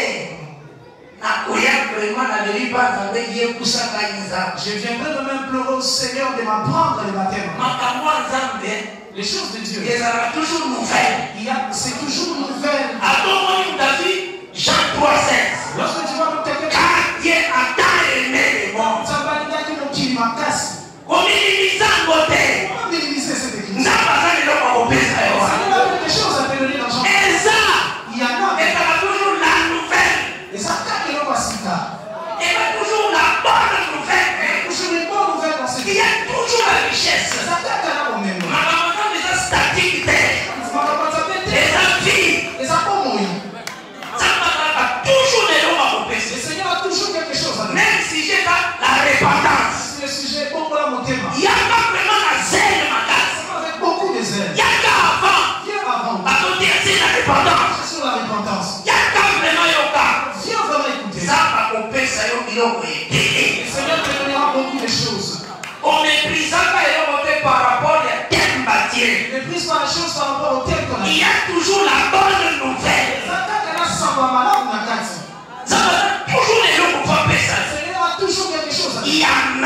Je viendrai de m'implorer au Seigneur de m'apprendre le baptême. Les choses de Dieu. C'est toujours nouvelle. C'est toujours nouvelle. Jean 3,16. Lorsque tu vois quelqu'un, car Dieu a tant aimé le monde. Ça va dire que mon qui m'a cassé. Comment minimiser cette église? Ça va quelque chose à te donner dans Jean. Il y en a. Et ça va toujours la nouvelle. Et ça t'a que l'on va citer. Et va toujours la bonne nouvelle. Toujours les bonnes nouvelles dans cette église. Il y a toujours la richesse. Ça t'a que l'on même. Ma maman déjà statique. Les avis. Les apôtres. Ça va toujours les lois à le Seigneur a toujours quelque chose à dire. Même si j'ai la repentance. Si le sujet est bon pour la montée. Il n'y a pas vraiment la zèle, ma casse. Avec beaucoup de zèle. Il y a qu'avant. Viens avant. À côté, c'est la repentance. C'est sur la repentance. Il y a qu'à vraiment yoga. Viens vraiment écouter. Ça va couper ça, Le Seigneur te donnera beaucoup de choses. On méprise pas par rapport à tel bâtiment. Ne méprise pas la chose par rapport au tel qu'on a. Il y a toujours la bonne nouvelle. Ça va toujours les gens pour faire ça. Le Seigneur a toujours quelque chose à dire. Il y en a.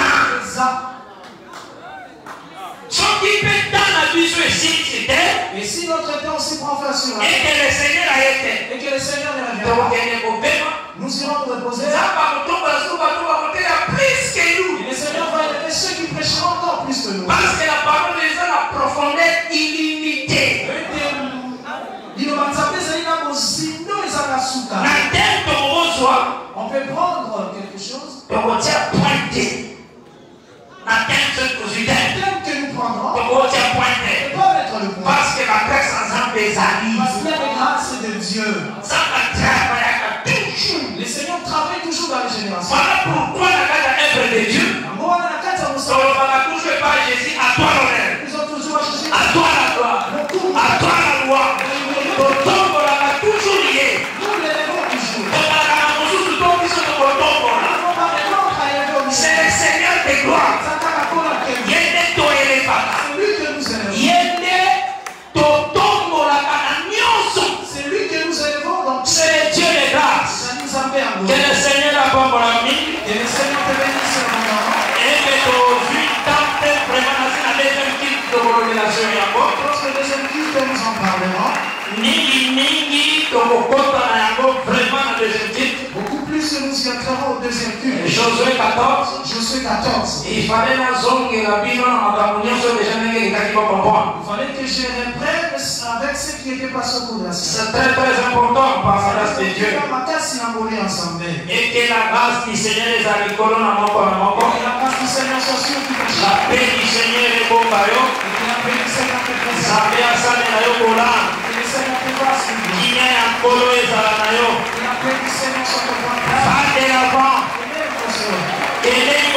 Ce qui peut dans la vie sur ici, c'était. Et si notre temps aussi prend fin sur la et que le Seigneur a été. Et que le Seigneur ne revient pas. Nous irons nous reposer. Ça va plus que nous. Et le Seigneur va élever ceux qui prêcheront encore plus que nous. Parce que la parole des gens a profondeur illimitée. On peut prendre quelque chose. On retient pointé. La thème que nous prendrons. On retient pointé. Parce que la grâce ensemble des amis. Parce qu'il y a des grâces de Dieu. Ça va travailler toujours. Le Seigneur travaille toujours dans les générations. Voilà pourquoi la grâce œuvre de Dieu. On va toujours pas Jésus à toi l'honneur. Ils ont toujours à Jésus. À toi la gloire. À toi la loi. Ton tombe là toujours lié. Nous l'élevons toujours. C'est le Seigneur de gloire. Il est tout élevé. C'est lui que nous élevons. C'est le Dieu de grâce. Que le Seigneur a pas mon ami. Que le Seigneur te bénisse sur mon nom. Et que tu vis tant vraiment dans la deuxième kit de révélation. Lorsque le deuxième kit nous en parlerons. Beaucoup plus que nous y entrerons au deuxième culte. Josué 14. Josué 14. Il fallait que je reprenne avec ce qui était passé au cours de la semaine. C'est très très important par la grâce de Dieu. Et que la grâce du Seigneur est à l'école. La grâce du Seigneur soit sur tout. La paix du Seigneur est bon. Et que la paix du Seigneur te présente. La paix à sa Qui est un colo et Zalanayo. Va de l'avant. Et